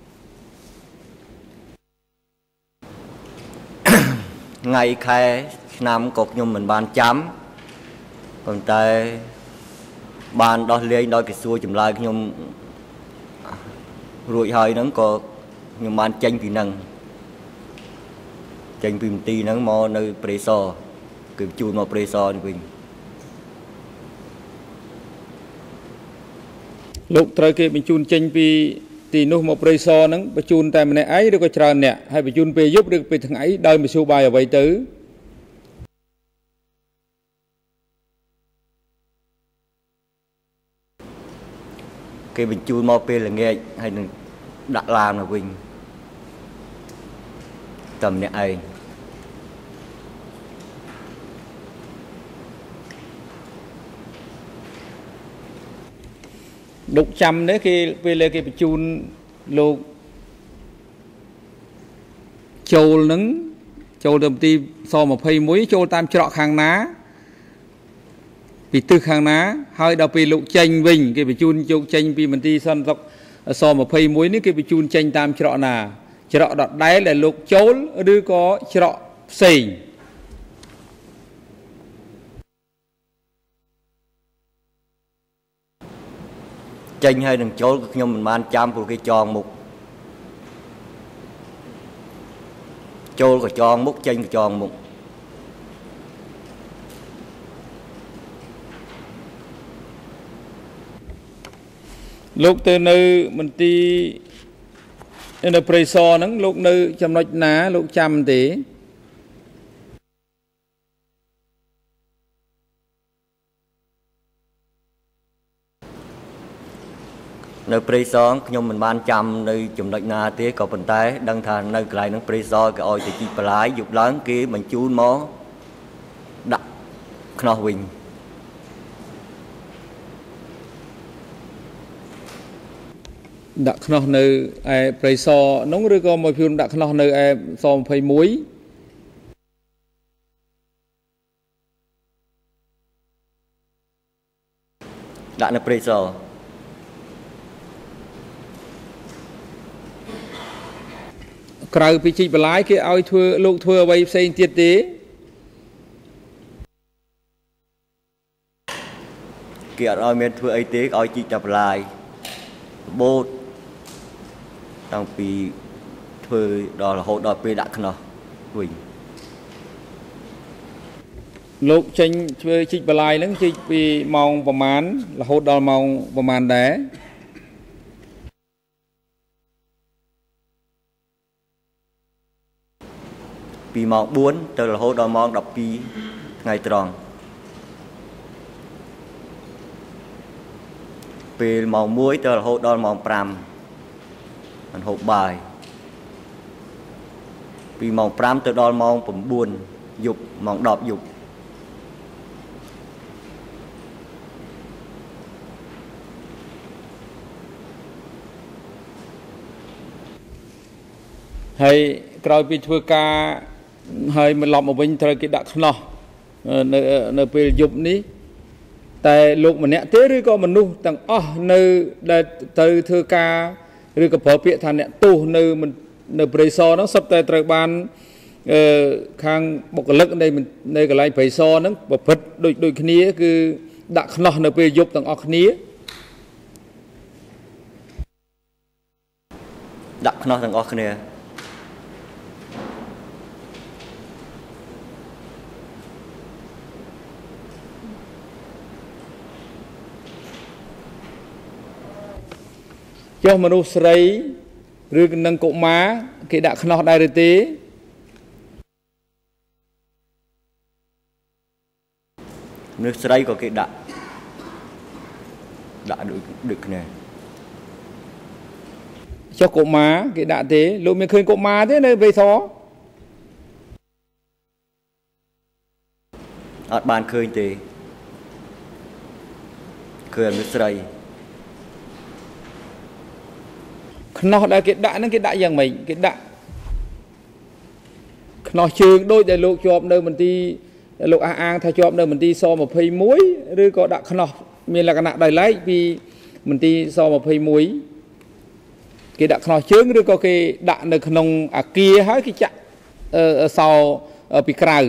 ថ្ងៃខែឆ្នាំក៏ខ្ញុំមិនបានចាំប៉ុន្តែបានដោះលែងដោយក្រសួងចម្លើយខ្ញុំរួចហើយហ្នឹងក៏ខ្ញុំបានចេញពីហ្នឹងចេញពីមន្ទីរហ្នឹងមកនៅព្រៃសរគឺបញ្ជូនមកព្រៃសរនេះវិញលោកត្រូវគេបញ្ជូនចេញពីទីនោះមកព្រៃសរហ្នឹងបញ្ជូនតែម្នាក់ឯងឬក៏ច្រើនអ្នកហើយបញ្ជូនពេលយប់ឬពេលថ្ងៃដោយមធ្យោបាយអ្វីទៅ cái bình chui mau pe là nghe hay là đặt làm là bình tầm này ai đục trăm đấy khi về lên cái chun lô châu nứng châu đầm ti so một phay muối châu tam trọ hàng ná bị tư hàng ná hơi đào bị lục chanh vinh cái bị chun châu chanh bị mình ti sân dọc so một phay muối ní cái bị chun chanh tam trọ nà trọ đọt đáy là lục châu đưa có trọ xì chanh hay đừng chối nhưng mình mang chăm của cái tròn mục chối của tròn mục chanh của tròn mục lúc từ nơi mình đi nơi preso nắng lúc nơi chăm nói ná lúc chăm tí nơi preso nhưng mình ban chăm nơi chùm đợt na tía có phần tay đăng thàn nơi lại nơi preso cái oi thì chỉ phải lái dục lớn kia mình chun mó đặt kno huỳnh đặt kno nơi ai preso nóng rồi có một phim đặt kno nơi ai so phơi muối đặt nơi preso cày bị chỉ lái cái ao thưa lục thưa bay xây tiệt tế kia ao miền thưa ấy tế ao chỉ chập lại bột đang bị thưa đó là hộ đòi pe đặt nó quỳnh lục tranh thưa chỉ lái nó chỉ bị mongประมาณ là hộ đòi mong ประมาณ đá ពីម៉ោងbốnទៅរហូតដល់ម៉ោង12ថ្ងៃត្រង់ពេលម៉ោងmộtទៅរហូតដល់ម៉ោងfiveមិនហូបបាយពីម៉ោងfiveទៅដល់ម៉ោងnineយប់ម៉ោងtenយប់ហើយក្រោយពីធ្វើការហើយមកឡប់មកវិញត្រូវគេដាក់ខ្នោះនៅនៅពេលយប់នេះតែលោកម្នាក់ទេឬក៏មនុស្សទាំងអស់នៅដែលទៅធ្វើការឬក៏ប្រើពាក្យថាអ្នកទោសនៅនៅព្រៃសរហ្នឹងសុទ្ធតែត្រូវបានអឺខាងបុគ្គលិកនៃនៃកន្លែងព្រៃសរហ្នឹងប្រព្រឹត្តដូចដូចគ្នាគឺដាក់ខ្នោះនៅពេលយប់ទាំងអស់គ្នាដាក់ខ្នោះទាំងអស់គ្នាចុះមនុស្សស្រីឬនឹងកុមារគេដាក់ខ្នោះដែរឬទេមនុស្សស្រីក៏គេដាក់ដាក់ដូចដូចគ្នាចុះកុមារគេដាក់ទេលោកមានឃើញកុមារទេនៅវេសអត់បានឃើញទេឃើញមនុស្សស្រីខ្នោះដែលគេដាក់ហ្នឹងគេដាក់យ៉ាងម៉េចគេដាក់ខ្នោះជើងដូចដែលលោកជាប់នៅមន្ទីរលោកអះអាងថាជាប់នៅមន្ទីរសtwenty-oneឬក៏ដាក់ខ្នោះមានលក្ខណៈដោយឡែកពីមន្ទីរសtwenty-oneគេដាក់ខ្នោះជើងឬក៏គេដាក់នៅក្នុងអាគារហើយគេចាក់សោពីក្រៅ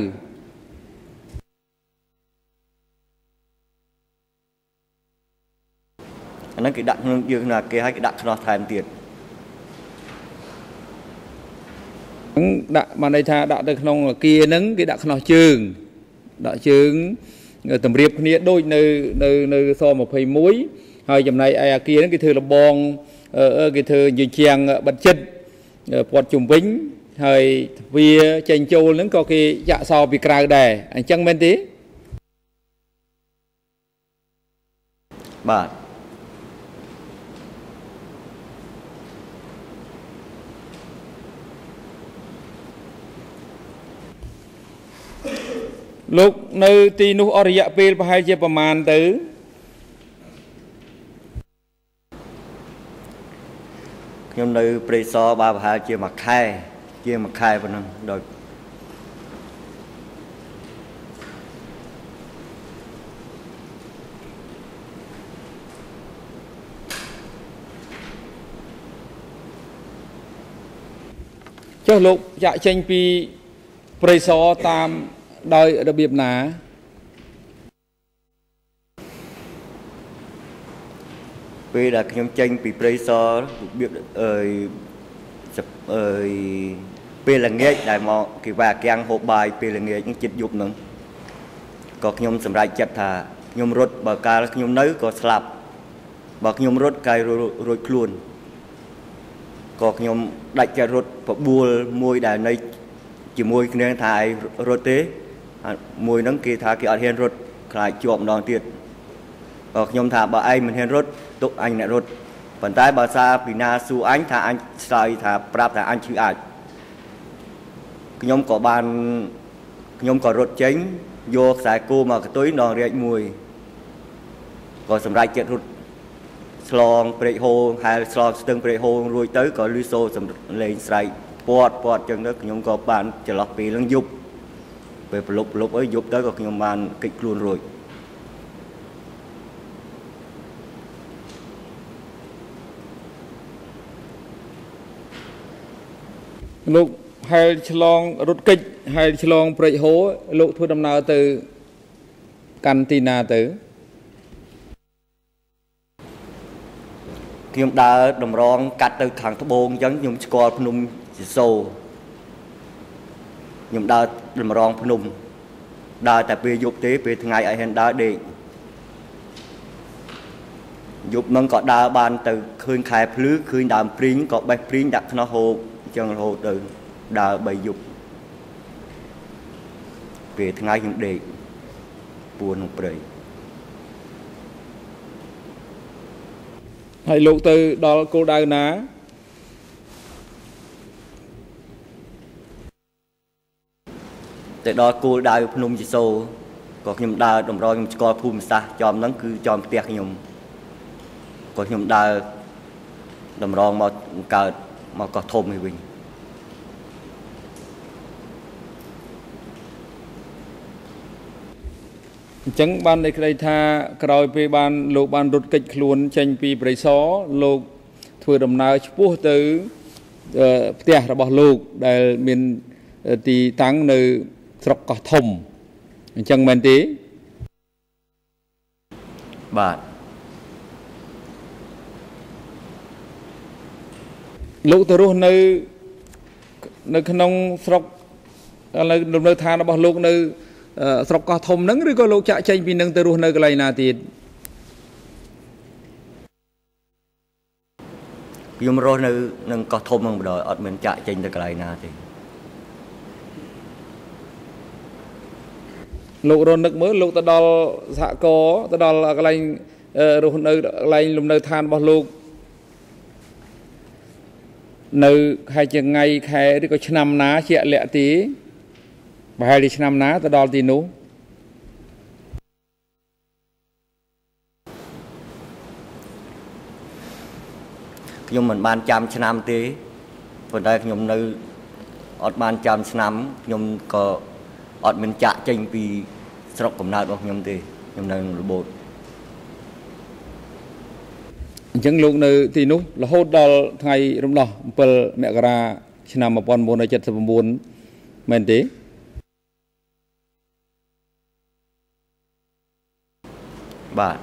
អាហ្នឹងគេដាក់ក្នុងយើងណាគេឲ្យគេដាក់ខ្នោះថែមទៀតដាក់បានន័យថាដាក់ទៅក្នុងអាគារហ្នឹងគេដាក់ខ្នោះជើងដាក់ជើងតម្រៀបគ្នាដូចនៅនៅនៅសtwenty-oneហើយចំណែកឯអាគារហ្នឹងគេធ្វើលបងគេធ្វើយើងជាងបិទចិត្តព័ទ្ធជុំវិញហើយទ្វារចេញចូលហ្នឹងក៏គេចាក់សោពីក្រៅដែរអញ្ចឹងមែនទេបាទលោកនៅទីនោះអរិយពេលប្រហែលជាប្រមាណទៅខ្ញុំនៅព្រៃសរបាទប្រហែលជាមួយខែជាមួយខែប៉ុណ្ណឹងដោយចុះលោកចាក់ចេញពីព្រៃសរតាមដោយរបៀបណាពេលដែលខ្ញុំចេញពីព្រៃសររបៀបអើយអើយពេលល្ងាចដែលមកគេវាកាំងហូបបាយពេលល្ងាចនឹងចិត្តយប់នឹងក៏ខ្ញុំសម្រេចចិត្តថាខ្ញុំរត់បើកាលខ្ញុំនៅក៏ស្លាប់បើខ្ញុំរត់កាយរួចខ្លួនក៏ខ្ញុំដាច់ចិត្តរត់បបួលមួយដែលនៅជាមួយគ្នាថាឯងរត់ទេមួយហ្នឹងគេថាគេអត់ហ៊ានរត់ខ្លាចជាប់ម្ដងទៀតក៏ខ្ញុំថាបើឯងមិនហ៊ានរត់ទុកអញអ្នករត់ប៉ុន្តែបើសារពីណាសួរអញថាអញឆ្លើយថាប្រាប់ថាអញឈឺអាចខ្ញុំក៏បានខ្ញុំក៏រត់ចេញយកខ្សែគោមកកតុយដងរាជមួយក៏សម្រេចចិត្តរត់ឆ្លងព្រែកហូរហែលឆ្លងស្ទឹងព្រែកហូររួចទៅក៏លឺសូរសំឡេងស្រែកពាត់ពាត់ចឹងទៅខ្ញុំក៏បានចន្លោះពេលនឹងយប់ពេលប្រលប់ប្រលប់អីយប់ទៅក៏ខ្ញុំបានគេចខ្លួនរួចលោកហែលឆ្លងរត់គេចហែលឆ្លងព្រែកហូរលោកធ្វើដំណើរទៅកាន់ទីណាទៅខ្ញុំដើរតម្រងកាត់ទៅខាងត្បូងអញ្ចឹងខ្ញុំស្គាល់ភ្នំជីសូខ្ញុំដើរតម្រងភ្នំដើរតែពេលយប់ទេពេលថ្ងៃឲ្យហ៊ានដើរដេកយប់ហ្នឹងក៏ដើរបានទៅឃើញខែភ្លឺឃើញដើមព្រីងក៏បេះព្រីងដាក់ខ្នោះហូបអញ្ចឹងរហូតទៅដើរបីយប់ពេលថ្ងៃខ្ញុំដេកពួនក្នុងព្រៃហើយលោកទៅដល់គោលដៅណាទៅដល់គោលដៅភ្នំជីសូក៏ខ្ញុំដើរតម្រូវខ្ញុំស្គាល់ភូមិសាស្ត្រចំហ្នឹងគឺចំផ្ទះខ្ញុំក៏ខ្ញុំដើរតម្រងមកកើតមកកោះធំនេះវិញអញ្ចឹងបានន័យក្តីថាក្រោយពេលបានលោកបានរត់គេចខ្លួនចេញពីព្រៃសរលោកធ្វើដំណើរឆ្ពោះទៅផ្ទះរបស់លោកដែលមានទីតាំងនៅស្រុកកោះធំអញ្ចឹងមែនទេបាទលោកទៅរស់នៅនៅក្នុងស្រុកនៅលំនៅឋានរបស់លោកនៅស្រុកកោះធំហ្នឹងឬក៏លោកចាក់ចេញពីនឹងទៅរស់នៅកន្លែងណាទៀតខ្ញុំរស់នៅនឹងកោះធំហ្នឹងម្ដងអត់មានចាក់ចេញទៅកន្លែងណាទេលោករនឹកមើលលោកទៅដល់សហគមន៍ទៅដល់កន្លែងរស់នៅកន្លែងលំនៅឋានរបស់លោកនៅខែជាថ្ងៃខែឬក៏ឆ្នាំណាជាក់លាក់ទេប្រហែលជាឆ្នាំណាទៅដល់ទីនោះខ្ញុំមិនបានចាំឆ្នាំទេប៉ុន្តែខ្ញុំនៅអត់បានចាំឆ្នាំខ្ញុំក៏អត់មានចាក់ចេញពីស្រុកកំណើតរបស់ខ្ញុំទេខ្ញុំនៅរបូតអញ្ចឹងលោកនៅទីនោះរហូតដល់ថ្ងៃរំដោះ7មករាឆ្នាំ1979មែនទេបាទ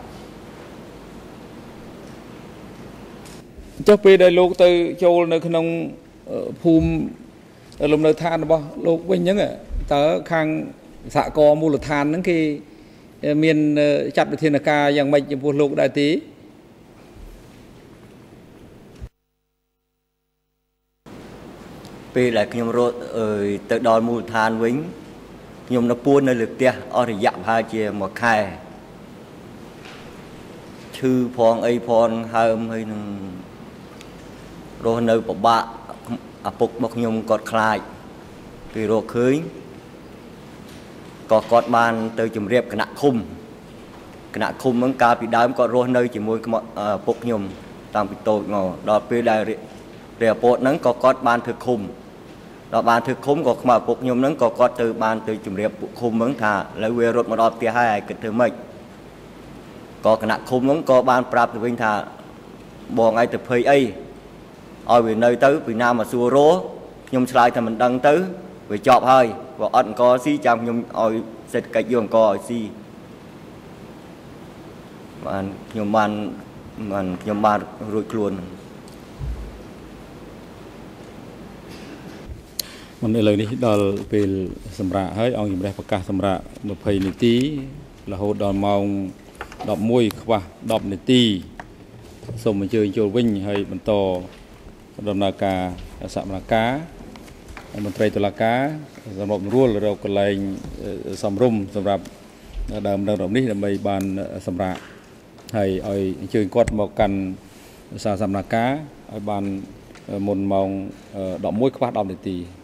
ចុះពេលដែលលោកទៅចូលនៅក្នុងភូមិលំនៅឋានរបស់លោកវិញអញ្ចឹងតើខាងសហគមន៍មូលដ្ឋានហ្នឹងគេមានចាត់វិធានការយ៉ាងម៉េចចំពោះលោកដែរទេពេលដែលខ្ញុំរត់ទៅដល់មូលដ្ឋានវិញខ្ញុំនៅពួននៅលើផ្ទះអស់រយៈប្រហែលជាមួយខែឈឺផងអីផងហើមហើយនឹងរស់នៅពិបាកឪពុករបស់ខ្ញុំគាត់ខ្លាចពេលរកឃើញក៏គាត់បានទៅជម្រាបគណៈឃុំគណៈឃុំហ្នឹងកាលពីដើមគាត់រស់នៅជាមួយពុកខ្ញុំតាំងពីតូចមកដល់ពេលដែលរាពតហ្នឹងក៏គាត់បានធ្វើឃុំដល់បានធ្វើឃុំក៏ខ្មៅពុកខ្ញុំហ្នឹងក៏គាត់ទៅបានទៅជម្រាបពុកឃុំហ្នឹងថាឥឡូវវារត់មកដល់ផ្ទះហើយឲ្យគិតធ្វើម៉េចក៏គណៈឃុំហ្នឹងក៏បានប្រាប់ទៅវិញថាបងឯងទៅភ័យអីឲ្យវានៅទៅពីណាមកសួររោខ្ញុំឆ្លើយថាមិនដឹងទៅវាចប់ហើយបើអត់អង្គស៊ីចាំខ្ញុំឲ្យសេដ្ឋកិច្ចយកអង្គឲ្យស៊ីបានខ្ញុំបានបានខ្ញុំបានរួចខ្លួនមិនឥឡូវនេះដល់ពេលសម្រាប់ហើយអង្គជំរះប្រកាសសម្រាប់20នាទីរហូតដល់ម៉ោង11ខ្វះ10នាទីសូមអញ្ជើញចូលវិញហើយបន្តដំណើរការសកម្មភាពមន្ត្រីតុលាការសម្របរួលរកកន្លែងសំរុំសម្រាប់ដើមដើមនេះដើម្បីបានសម្រាប់ហើយឲ្យអញ្ជើញគាត់មកកាន់សារសកម្មភាពឲ្យបានមុនម៉ោង11ខ្វះ10នាទី